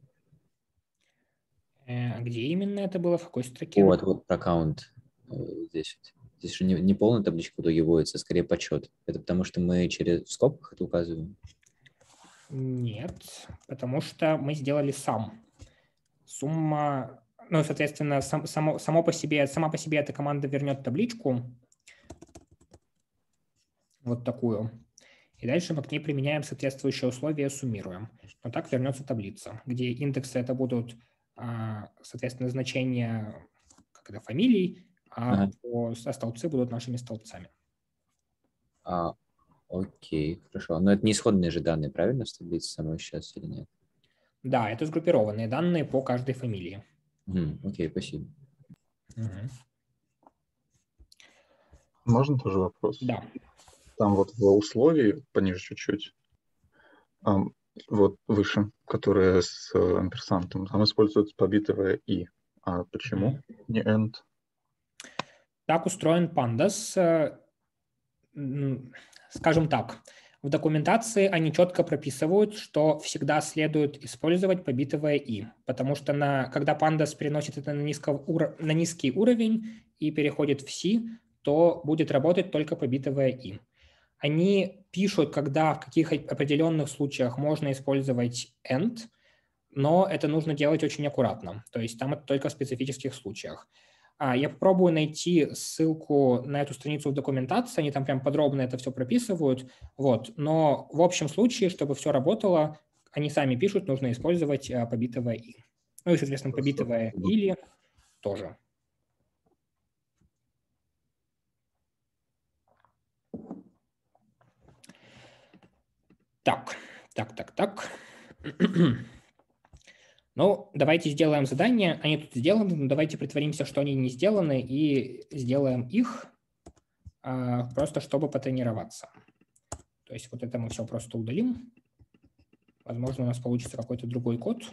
Где именно это было? В какой строке? Вот про count. Здесь же не полная табличка в итоге вводится, а скорее подсчет. Это потому что мы в скобках это указываем? Нет, потому что мы сделали сам. Сумма, соответственно, сама по себе эта команда вернет табличку, вот такую. И дальше мы к ней применяем соответствующие условия, суммируем. Но так вернется таблица, где индексы это будут, соответственно, значения фамилий, а столбцы будут нашими столбцами. Окей, хорошо. Но это не исходные же данные, правильно, в таблице самой сейчас или нет? Да, это сгруппированные данные по каждой фамилии. Окей, спасибо. Можно тоже вопрос? Да. Там вот в условии, пониже чуть-чуть, вот выше, которые с амперсантом, там используется побитое «и». А почему не «and»? Так устроен Pandas. Скажем так, в документации они четко прописывают, что всегда следует использовать побитое «и», потому что когда Pandas переносит это на низкий уровень и переходит в C, то будет работать только побитое «и». Они пишут, когда в каких определенных случаях можно использовать «and», но это нужно делать очень аккуратно, то есть там это только в специфических случаях. Я попробую найти ссылку на эту страницу в документации, они там прям подробно это все прописывают, но в общем случае, чтобы все работало, они сами пишут, нужно использовать побитое «и». И, соответственно, побитое «или» тоже. Так. Давайте сделаем задание. Они тут сделаны, но давайте притворимся, что они не сделаны, и сделаем их, просто чтобы потренироваться. То есть вот это мы все просто удалим. Возможно, у нас получится какой-то другой код.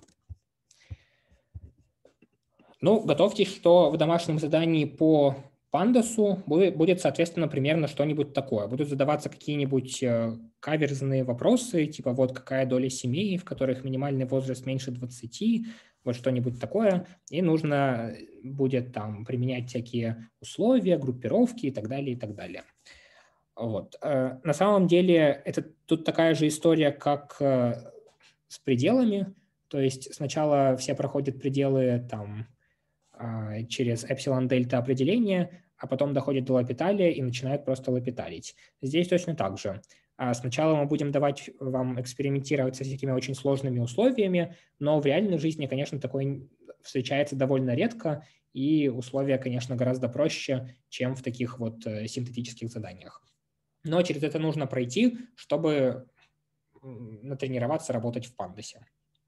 Готовьтесь, что в домашнем задании по пандасу будет, соответственно, примерно что-нибудь такое. Будут задаваться какие-нибудь каверзные вопросы, типа вот какая доля семей, в которых минимальный возраст меньше 20, вот что-нибудь такое. И нужно будет там применять всякие условия, группировки и так далее, и так далее. Вот. На самом деле тут такая же история, как с пределами. То есть сначала все проходят пределы там через эпсилон-дельта определение, а потом доходит до лапиталия и начинают просто лапиталить. Здесь точно так же. Сначала мы будем давать вам экспериментировать со всякими очень сложными условиями, но в реальной жизни, конечно, такое встречается довольно редко, и условия, конечно, гораздо проще, чем в таких вот синтетических заданиях. Но через это нужно пройти, чтобы натренироваться работать в пандасе.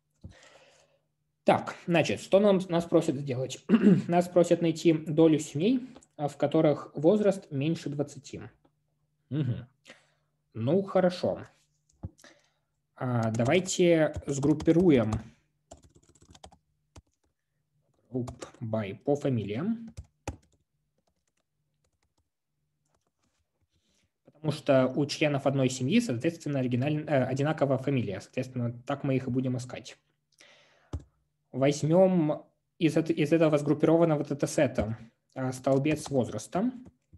Так, значит, что нас просят сделать? Нас просят найти долю семей, в которых возраст меньше 20. Угу. Ну, хорошо. Давайте сгруппируем по фамилиям. Потому что у членов одной семьи, соответственно, одинаковая фамилия. Соответственно, так мы их и будем искать. Возьмем из этого сгруппированного датасета столбец возраста,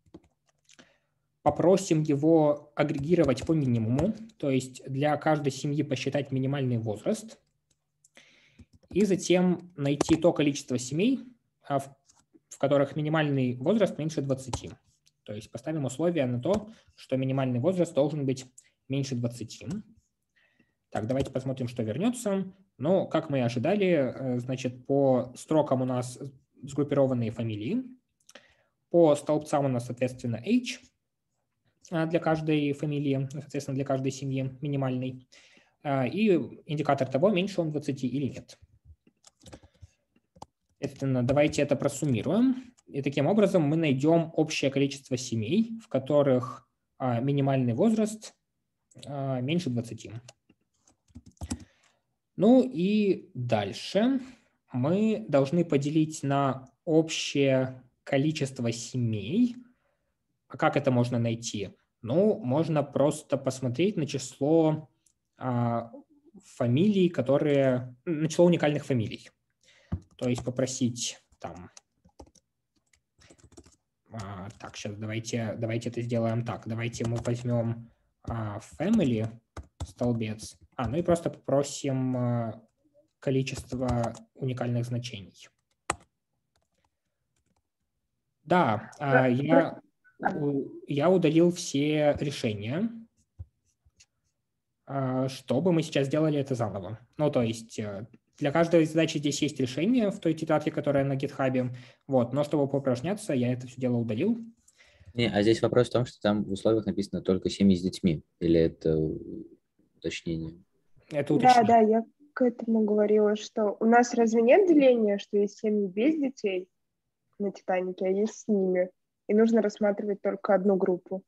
попросим его агрегировать по минимуму, то есть для каждой семьи посчитать минимальный возраст, и затем найти то количество семей, в которых минимальный возраст меньше 20. То есть поставим условие на то, что минимальный возраст должен быть меньше 20. Так, давайте посмотрим, что вернется. Ну, как мы и ожидали, значит, по строкам у нас сгруппированные фамилии. По столбцам у нас, соответственно, H для каждой фамилии, соответственно, для каждой семьи минимальный. И индикатор того, меньше он 20 или нет. Соответственно, давайте это просуммируем. И таким образом мы найдем общее количество семей, в которых минимальный возраст меньше 20. Ну и дальше мы должны поделить на общее количество семей. А как это можно найти? Ну, можно просто посмотреть на число фамилий, на число уникальных фамилий. То есть попросить там... Так, сейчас давайте это сделаем так. Давайте мы возьмем family столбец. Ну и просто попросим количество уникальных значений. Да, я удалил все решения, чтобы мы сейчас сделали это заново. Ну, то есть для каждой задачи здесь есть решение в той тетрадке, которая на GitHub. Вот, но чтобы поупражняться, я это все дело удалил. А здесь вопрос в том, что там в условиях написано только семьи с детьми. Или это уточнение? Это уточнение. Да, я к этому говорила, что у нас разве нет деления, что есть семьи без детей на Титанике, а есть с ними? И нужно рассматривать только одну группу.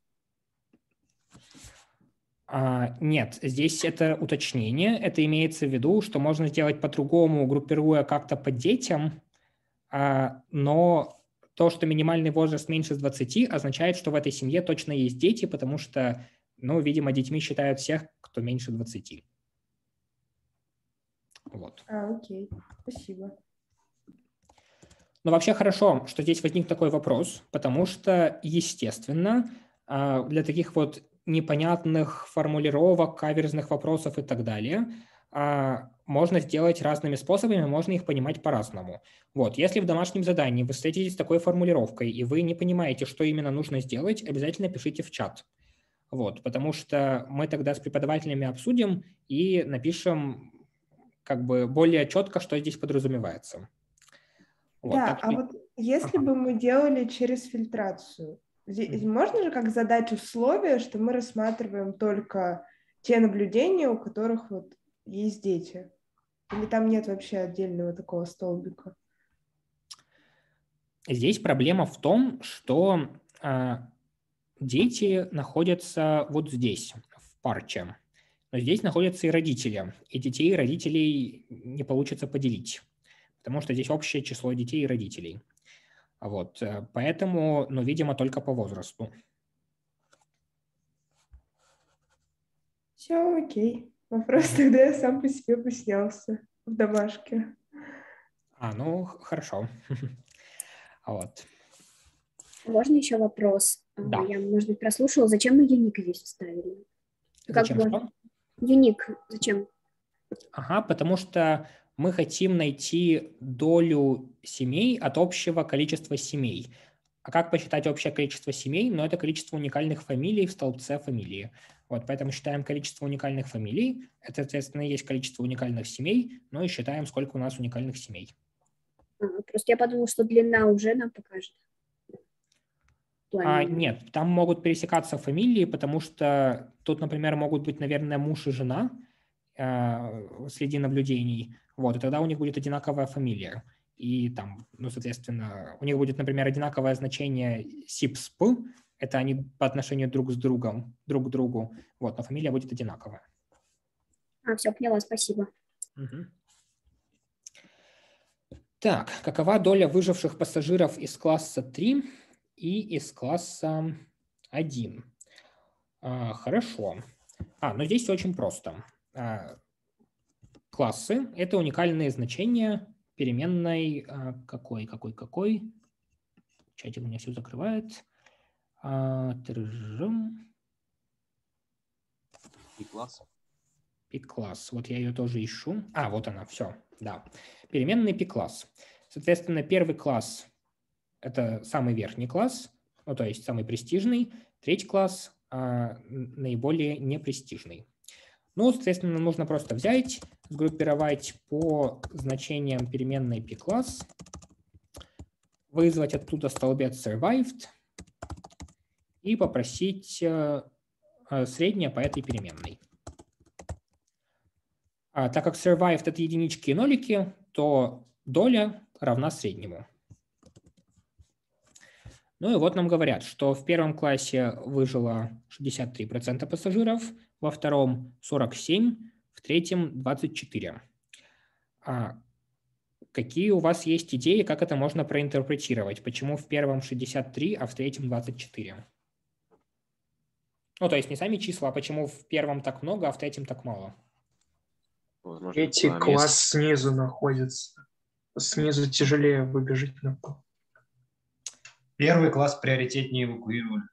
Нет, здесь это уточнение. Это имеется в виду, что можно сделать по-другому, группируя как-то по детям, но то, что минимальный возраст меньше 20, означает, что в этой семье точно есть дети, потому что, видимо, детьми считают всех, кто меньше 20. Вот. Окей, спасибо. Но вообще хорошо, что здесь возник такой вопрос, потому что, естественно, для таких вот непонятных формулировок, каверзных вопросов и так далее можно сделать разными способами, можно их понимать по-разному. Вот, если в домашнем задании вы встретитесь с такой формулировкой, и вы не понимаете, что именно нужно сделать, обязательно пишите в чат. Вот, потому что мы тогда с преподавателями обсудим и напишем как бы более четко, что здесь подразумевается. Вот, да, вот если бы мы делали через фильтрацию, можно же как задать условие, что мы рассматриваем только те наблюдения, у которых вот есть дети? Или там нет вообще отдельного такого столбика? Здесь проблема в том, что дети находятся вот здесь, в парче. Но здесь находятся и родители. И детей и родителей не получится поделить, потому что здесь общее число детей и родителей. Вот, поэтому, ну, видимо, только по возрасту. Все окей. Вопрос тогда сам по себе поснялся в домашке. Ну, хорошо. Вот. Можно еще вопрос? Да. Я, может быть, прослушала. Зачем мы юник здесь вставили? Зачем что? Юник. Зачем? Ага, потому что мы хотим найти долю семей от общего количества семей. А как посчитать общее количество семей? Ну, это количество уникальных фамилий в столбце фамилии. Вот, поэтому считаем количество уникальных фамилий. Это, соответственно, есть количество уникальных семей, ну и считаем, сколько у нас уникальных семей. Просто я подумала, что длина уже нам покажет. Нет, там могут пересекаться фамилии, потому что тут, например, могут быть, наверное, муж и жена среди наблюдений. Вот, и тогда у них будет одинаковая фамилия. И там, ну, соответственно, у них будет, например, одинаковое значение СИПСП, это они по отношению друг к другу, вот, но фамилия будет одинаковая. Все, поняла, спасибо. Угу. Так, какова доля выживших пассажиров из класса 3 и из класса 1? Хорошо. Но здесь все очень просто. Классы – это уникальные значения переменной какой? Чатик у меня все закрывает. P-класс. P-класс. Вот я ее тоже ищу. Вот она, все. Да. Переменный P-класс. Соответственно, первый класс – это самый верхний класс, ну, то есть самый престижный. Третий класс – наиболее непрестижный. Ну, соответственно, нужно просто взять, сгруппировать по значениям переменной P-класс, вызвать оттуда столбец survived и попросить среднее по этой переменной. Так как survived – это единички и нолики, то доля равна среднему. Ну и вот нам говорят, что в первом классе выжило 63% пассажиров, во втором 47%, в третьем 24%. Какие у вас есть идеи, как это можно проинтерпретировать? Почему в первом 63, а в третьем 24? Ну, то есть не сами числа, а почему в первом так много, а в третьем так мало? Третий класс снизу находится. Снизу тяжелее выбежать на пол. Первый класс приоритетнее эвакуировали.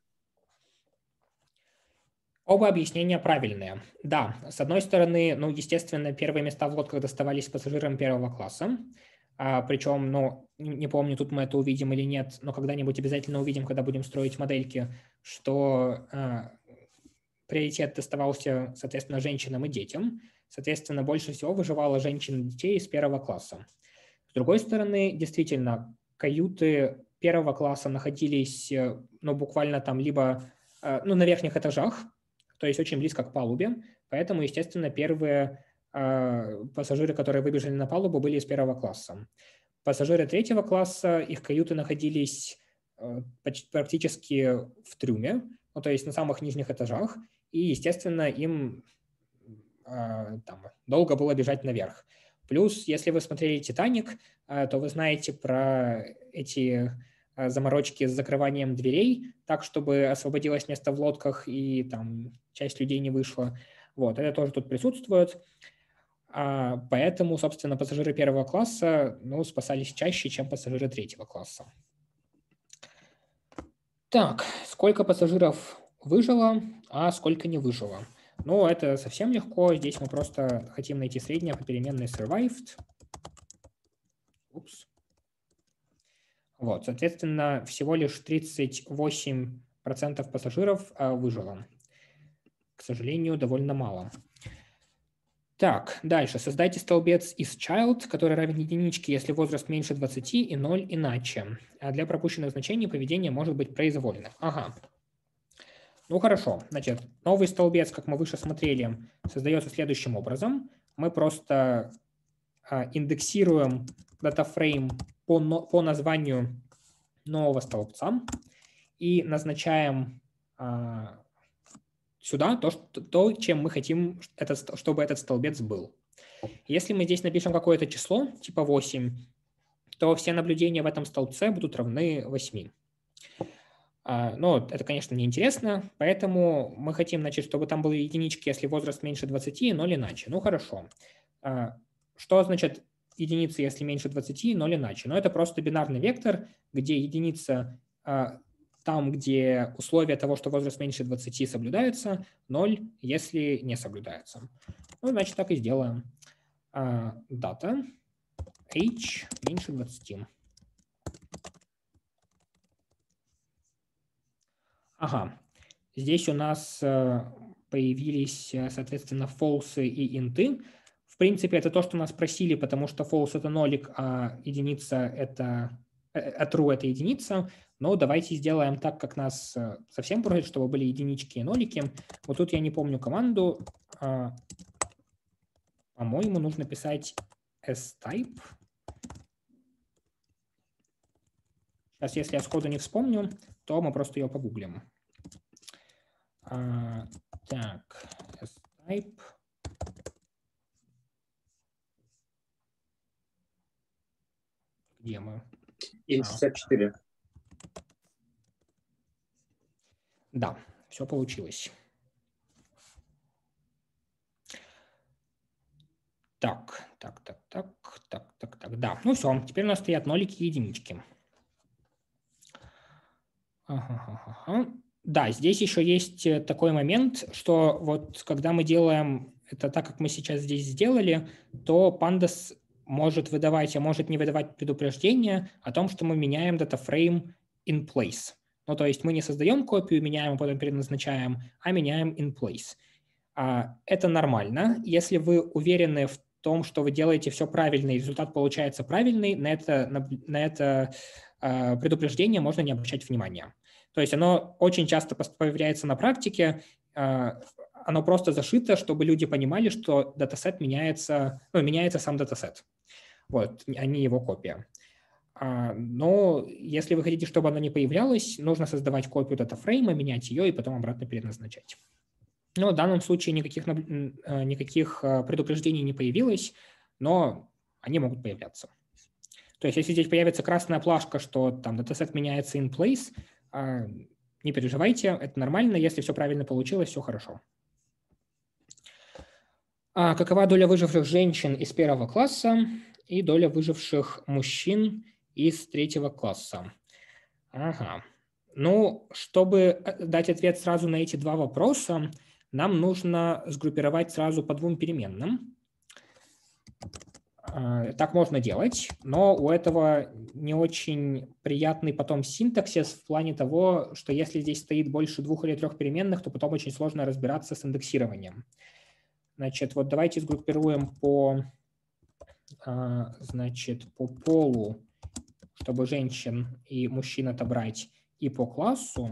Оба объяснения правильные. Да, с одной стороны, ну, естественно, первые места в лодках доставались пассажирам первого класса. Причем, ну, не помню, тут мы это увидим или нет, но когда-нибудь обязательно увидим, когда будем строить модельки, что приоритет доставался, соответственно, женщинам и детям. Соответственно, больше всего выживало женщин и детей из первого класса. С другой стороны, действительно, каюты первого класса находились, ну, буквально там либо на верхних этажах, то есть очень близко к палубе, поэтому, естественно, первые пассажиры, которые выбежали на палубу, были из первого класса. Пассажиры третьего класса, их каюты находились практически в трюме, ну, то есть на самых нижних этажах, и, естественно, им там долго было бежать наверх. Плюс, если вы смотрели «Титаник», то вы знаете про эти заморочки с закрыванием дверей, так, чтобы освободилось место в лодках и там часть людей не вышла. Вот, это тоже тут присутствует. Поэтому, собственно, пассажиры первого класса, ну, спасались чаще, чем пассажиры третьего класса. Так, сколько пассажиров выжило, а сколько не выжило? Ну, это совсем легко. Здесь мы просто хотим найти среднее по переменной survived. Вот, соответственно, всего лишь 38% пассажиров выжило. К сожалению, довольно мало. Так, дальше. Создайте столбец isChild, который равен единичке, если возраст меньше 20 и 0 иначе. А для пропущенных значений поведение может быть произвольным. Ага. Ну хорошо. Значит, новый столбец, как мы выше смотрели, создается следующим образом. Мы просто индексируем датафрейм по названию нового столбца и назначаем сюда то, чем мы хотим, чтобы этот столбец был. Если мы здесь напишем какое-то число, типа 8, то все наблюдения в этом столбце будут равны 8. Но это, конечно, неинтересно, поэтому мы хотим, значит, чтобы там были единички, если возраст меньше 20, 0 иначе. Ну, хорошо. Что значит единицы, если меньше 20, 0 иначе? Ну, это просто бинарный вектор, где единица там, где условия того, что возраст меньше 20 соблюдаются, 0, если не соблюдаются. Ну, значит, так и сделаем. Дата age меньше 20. Ага, здесь у нас появились, соответственно, false и инты. В принципе, это то, что нас просили, потому что false – это нолик, а единица – это true – это единица. Но давайте сделаем так, как нас совсем просят, чтобы были единички и нолики. Вот тут я не помню команду. По-моему, нужно писать s-type. Сейчас, если я сходу не вспомню, то мы просто ее погуглим. Так, s-type. Где мы? int64. Да, все получилось. Так. Да, ну все, теперь у нас стоят нолики и единички. Да, здесь еще есть такой момент, что вот когда мы делаем это так, как мы сейчас здесь сделали, то Pandas может выдавать, а может не выдавать предупреждение о том, что мы меняем DataFrame in place. Ну, то есть мы не создаем копию, меняем, а потом переназначаем, а меняем in place. Это нормально. Если вы уверены в том, что вы делаете все правильно, и результат получается правильный, на это предупреждение можно не обращать внимания. То есть оно очень часто появляется на практике, оно просто зашито, чтобы люди понимали, что датасет меняется, меняется сам датасет, вот, а не его копия. Но если вы хотите, чтобы оно не появлялось, нужно создавать копию датафрейма, менять ее и потом обратно переназначать. Но в данном случае никаких предупреждений не появилось, но они могут появляться. То есть если здесь появится красная плашка, что там датасет меняется in place, не переживайте, это нормально, если все правильно получилось, все хорошо. Какова доля выживших женщин из 1 класса и доля выживших мужчин из 3 класса? Ага. Ну, чтобы дать ответ сразу на эти два вопроса, нам нужно сгруппировать сразу по двум переменным. Так можно делать, но у этого не очень приятный потом синтаксис в плане того, что если здесь стоит больше 2 или 3 переменных, то потом очень сложно разбираться с индексированием. Значит, вот давайте сгруппируем по полу, чтобы женщин и мужчин отобрать, и по классу,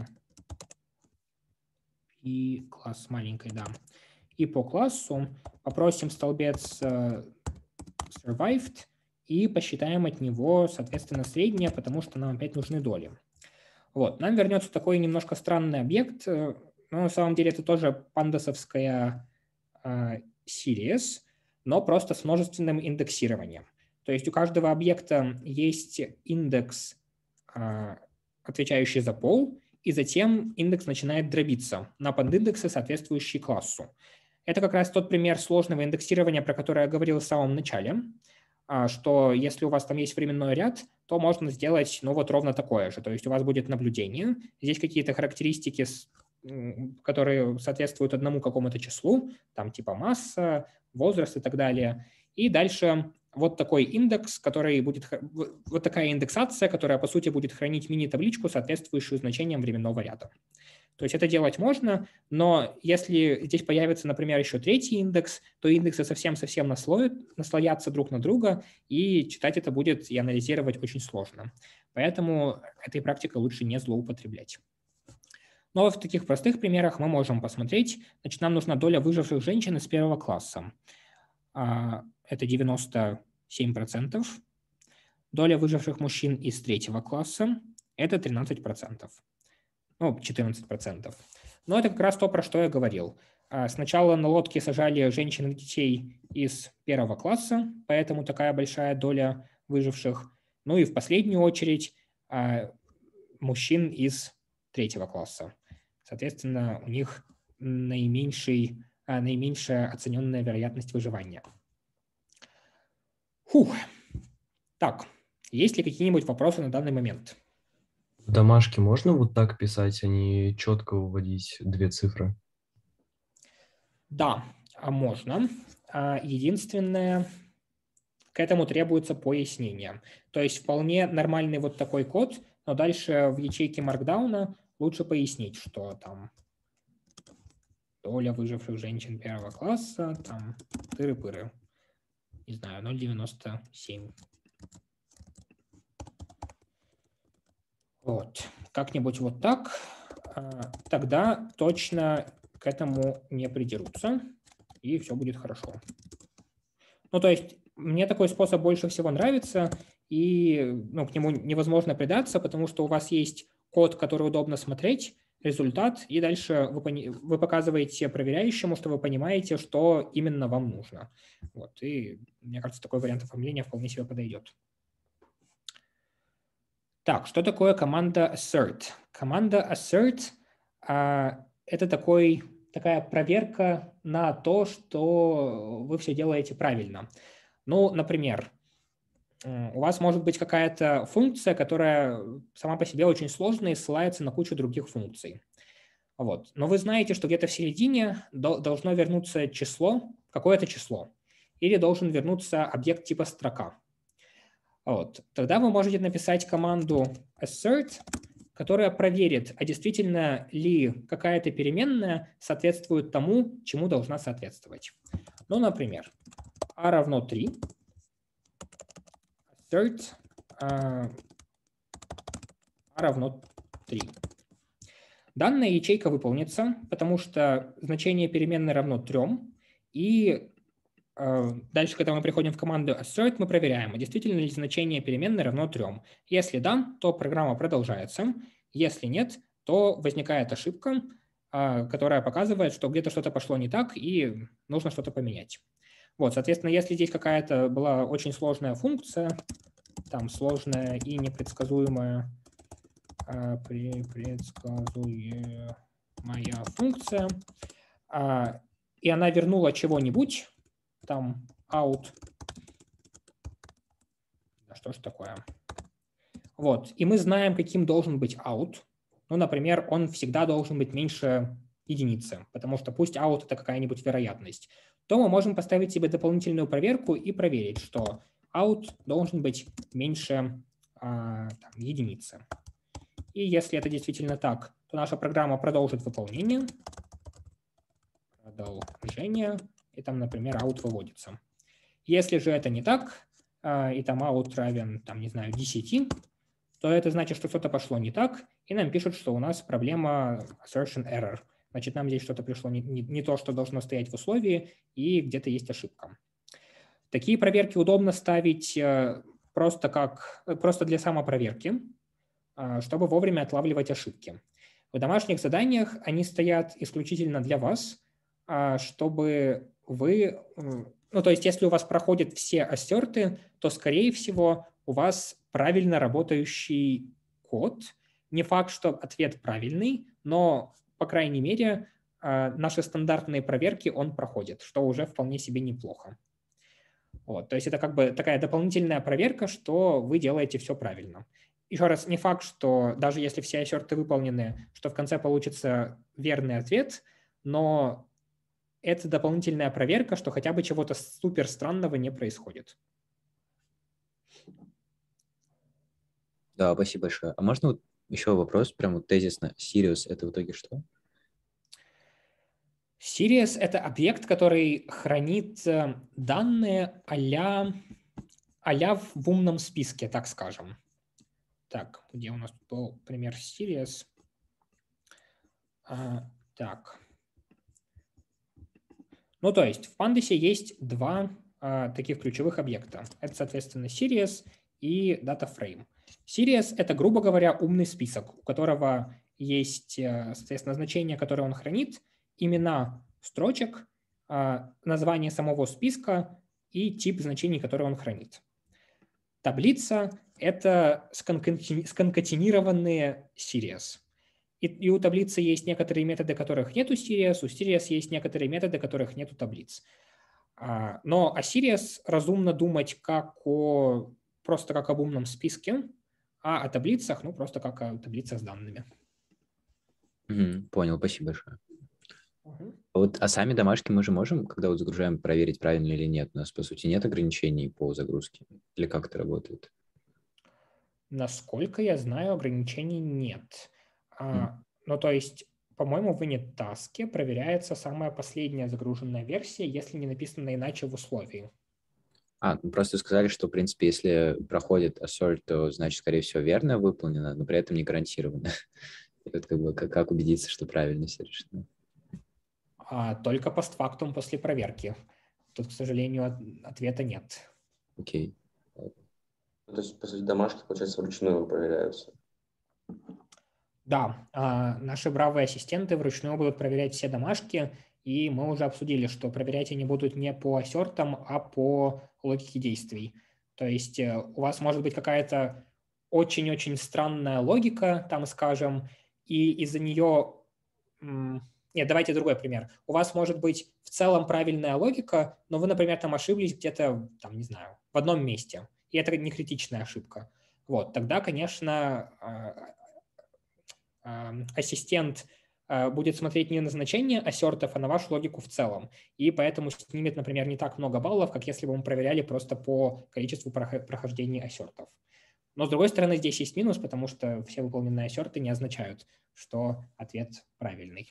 и класс маленький, да, и по классу попросим столбец survived и посчитаем от него, соответственно, среднее, потому что нам опять нужны доли. Вот, нам вернется такой немножко странный объект, но на самом деле это тоже пандасовская series, но просто с множественным индексированием. То есть у каждого объекта есть индекс, отвечающий за пол, и затем индекс начинает дробиться на подиндексы, соответствующие классу. Это как раз тот пример сложного индексирования, про который я говорил в самом начале, что если у вас там есть временной ряд, то можно сделать, ну, вот ровно такое же. То есть у вас будет наблюдение, здесь какие-то характеристики, которые соответствуют одному какому-то числу, там типа масса, возраст и так далее. И дальше вот такой индекс, который будет, вот такая индексация, которая, по сути, будет хранить мини-табличку, соответствующую значениям временного ряда. То есть это делать можно, но если здесь появится, например, еще третий индекс, то индексы совсем-совсем наслоятся друг на друга, и читать это будет и анализировать очень сложно. Поэтому этой практикой лучше не злоупотреблять. Но вот в таких простых примерах мы можем посмотреть. Значит, нам нужна доля выживших женщин из 1 класса. Это 97%. Доля выживших мужчин из 3 класса – это 13%. Ну, 14%. Но это как раз то, про что я говорил. Сначала на лодке сажали женщин и детей из 1 класса, поэтому такая большая доля выживших. Ну и в последнюю очередь мужчин из 3-го класса. Соответственно, у них наименьшая оцененная вероятность выживания. Так, есть ли какие-нибудь вопросы на данный момент? В домашке можно вот так писать, а не четко выводить 2 цифры? Да, можно. Единственное, к этому требуется пояснение. То есть вполне нормальный вот такой код, но дальше в ячейке Markdown лучше пояснить, что там доля выживших женщин 1-го класса, там тыры-пыры. Не знаю, 0,97. Вот. Как-нибудь вот так. Тогда точно к этому не придерутся, и все будет хорошо. Ну, то есть мне такой способ больше всего нравится, и к нему невозможно придаться, потому что у вас есть код, который удобно смотреть, результат, и дальше вы показываете проверяющему, что вы понимаете, что именно вам нужно. Вот. И мне кажется, такой вариант оформления вполне себе подойдет. Так, что такое команда assert? Команда assert это такая проверка на то, что вы все делаете правильно. Ну, например, у вас может быть какая-то функция, которая сама по себе очень сложная и ссылается на кучу других функций. Вот. Но вы знаете, что где-то в середине должно вернуться число, какое-то число, или должен вернуться объект типа строка. Вот. Тогда вы можете написать команду assert, которая проверит, а действительно ли какая-то переменная соответствует тому, чему должна соответствовать. Ну, например, a равно 3, assert a равно 3. Данная ячейка выполнится, потому что значение переменной равно 3, и дальше, когда мы приходим в команду assert, мы проверяем, а действительно ли значение переменной равно 3. Если да, то программа продолжается. Если нет, то возникает ошибка, которая показывает, что где-то что-то пошло не так и нужно что-то поменять. Вот, соответственно, если здесь какая-то была очень сложная функция, там сложная и непредсказуемая предсказуемая функция, и она вернула чего-нибудь, там out. Что ж такое? Вот. И мы знаем, каким должен быть out. Ну, например, он всегда должен быть меньше единицы, потому что пусть out — это какая-нибудь вероятность. То мы можем поставить себе дополнительную проверку и проверить, что out должен быть меньше единицы. И если это действительно так, то наша программа продолжит выполнение. Продолжение. И там, например, out выводится. Если же это не так, и там out равен, там, не знаю, 10, то это значит, что что-то пошло не так, и нам пишут, что у нас проблема assertion error. Значит, нам здесь что-то пришло не то, что должно стоять в условии, и где-то есть ошибка. Такие проверки удобно ставить просто для самопроверки, чтобы вовремя отлавливать ошибки. В домашних заданиях они стоят исключительно для вас, чтобы вы... Ну, то есть, если у вас проходят все ассерты, то, скорее всего, у вас правильно работающий код. Не факт, что ответ правильный, но, по крайней мере, наши стандартные проверки он проходит, что уже вполне себе неплохо. Вот, то есть это как бы такая дополнительная проверка, что вы делаете все правильно. Еще раз, не факт, что даже если все ассерты выполнены, что в конце получится верный ответ, но это дополнительная проверка, что хотя бы чего-то супер странного не происходит. Да, спасибо большое. А можно вот еще вопрос, прям вот тезисно. Sirius — это в итоге что? Sirius — это объект, который хранит данные а-ля в умном списке, так скажем. Так, где у нас был пример Sirius? Так. Ну, то есть в Pandas есть два таких ключевых объекта. Это, соответственно, Sirius и DataFrame. Sirius — это, грубо говоря, умный список, у которого есть, соответственно, значение, которое он хранит, имена строчек, название самого списка и тип значений, которые он хранит. Таблица – это сконкатенированные series. И у таблицы есть некоторые методы, которых нету series, у series есть некоторые методы, которых нету таблиц. Но о series разумно думать просто как об умном списке, а о таблицах, просто как о таблицах с данными. Понял, спасибо большое. А сами домашки мы же можем, когда вот загружаем, проверить, правильно или нет? У нас, по сути, нет ограничений по загрузке? Или как это работает? Насколько я знаю, ограничений нет. То есть, по-моему, в init-таске проверяется самая последняя загруженная версия, если не написано иначе в условии. Просто сказали, что, в принципе, если проходит assert, то, значит, скорее всего, верно выполнено, но при этом не гарантированно. Как убедиться, что правильно все решено? Только постфактум после проверки. Тут, к сожалению, ответа нет. Окей. То есть, по сути, домашки, получается, вручную проверяются? Да, наши бравые ассистенты вручную будут проверять все домашки, и мы уже обсудили, что проверять они будут не по ассертам, а по логике действий. То есть у вас может быть какая-то очень-очень странная логика, там, скажем, и из-за нее... Нет, давайте другой пример. У вас может быть в целом правильная логика, но вы, например, там ошиблись где-то, не знаю, в одном месте, и это не критичная ошибка. Тогда, конечно, ассистент будет смотреть не на значение ассертов, а на вашу логику в целом. И поэтому снимет, например, не так много баллов, как если бы мы проверяли просто по количеству прохождений ассертов. Но, с другой стороны, здесь есть минус, потому что все выполненные ассерты не означают, что ответ правильный.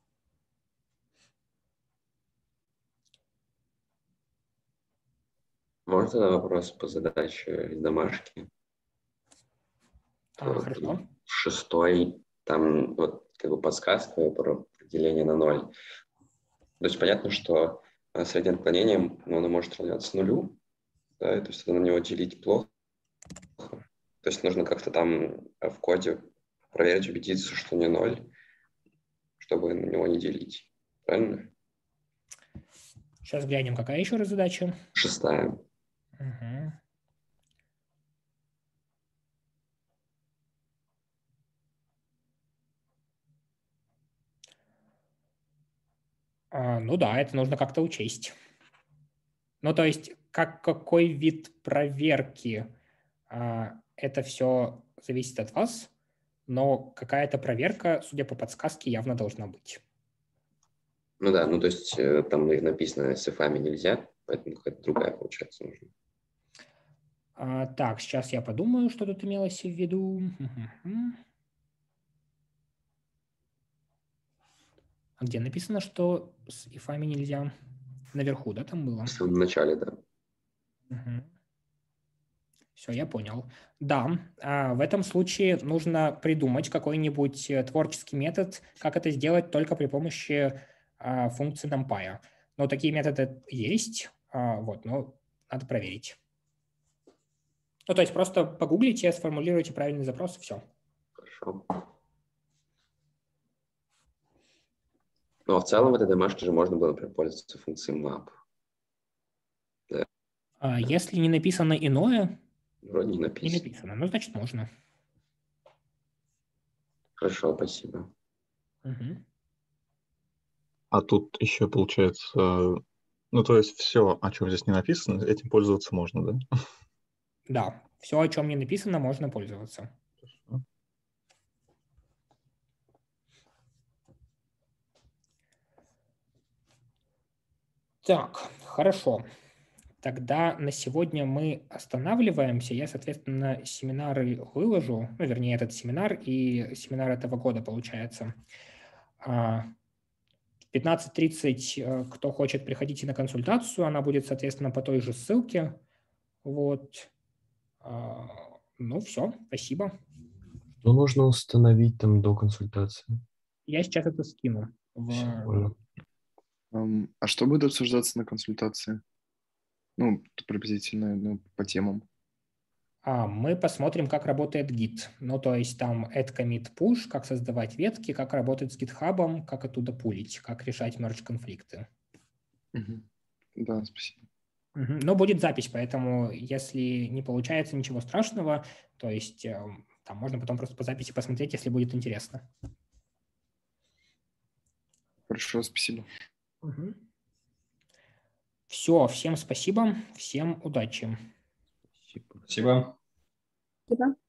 Можно тогда вопрос по задаче из домашки? Хорошо. 6-й, там подсказка про деление на 0. То есть понятно, что среднее отклонение, оно может равняться нулю, да, то есть на него делить плохо. То есть нужно как-то там в коде проверить, убедиться, что не 0, чтобы на него не делить. Правильно? Сейчас глянем, какая еще раз задача? 6-я. Угу. Да, это нужно как-то учесть. То есть, какой вид проверки, это все зависит от вас, но какая-то проверка, судя по подсказке, явно должна быть. То есть там написано с ифами нельзя, поэтому какая-то другая, получается, нужна. Так, сейчас я подумаю, что тут имелось в виду. А где написано, что с ифами нельзя? Наверху, да, там было? В начале, да. Все, я понял. Да, в этом случае нужно придумать какой-нибудь творческий метод, как это сделать только при помощи функции NumPy. Но такие методы есть, но надо проверить. То есть просто погуглите, сформулируйте правильный запрос, и все. Хорошо. В целом в этой домашке же можно было, например, пользоваться функцией map. Да. Если не написано иное, вроде не написано. Не написано, значит можно. Хорошо, спасибо. Угу. А тут еще получается, то есть все, о чем здесь не написано, этим пользоваться можно, да? Да, все, о чем не написано, можно пользоваться. Так, хорошо. Тогда на сегодня мы останавливаемся. Я, соответственно, семинары выложу, вернее, этот семинар и семинар этого года, получается. В 15:30, кто хочет, приходите на консультацию. Она будет, соответственно, по той же ссылке. Все, спасибо. Что нужно установить там до консультации? Я сейчас это скину. А что будет обсуждаться на консультации? Приблизительно по темам. Мы посмотрим, как работает Git. То есть там add commit push, как создавать ветки, как работать с GitHub, как оттуда пулить, как решать merge конфликты. Да, спасибо. Но будет запись, поэтому если не получается ничего страшного, то есть там можно потом просто по записи посмотреть, если будет интересно. Хорошо, спасибо. Все, всем спасибо, всем удачи. Спасибо. Спасибо.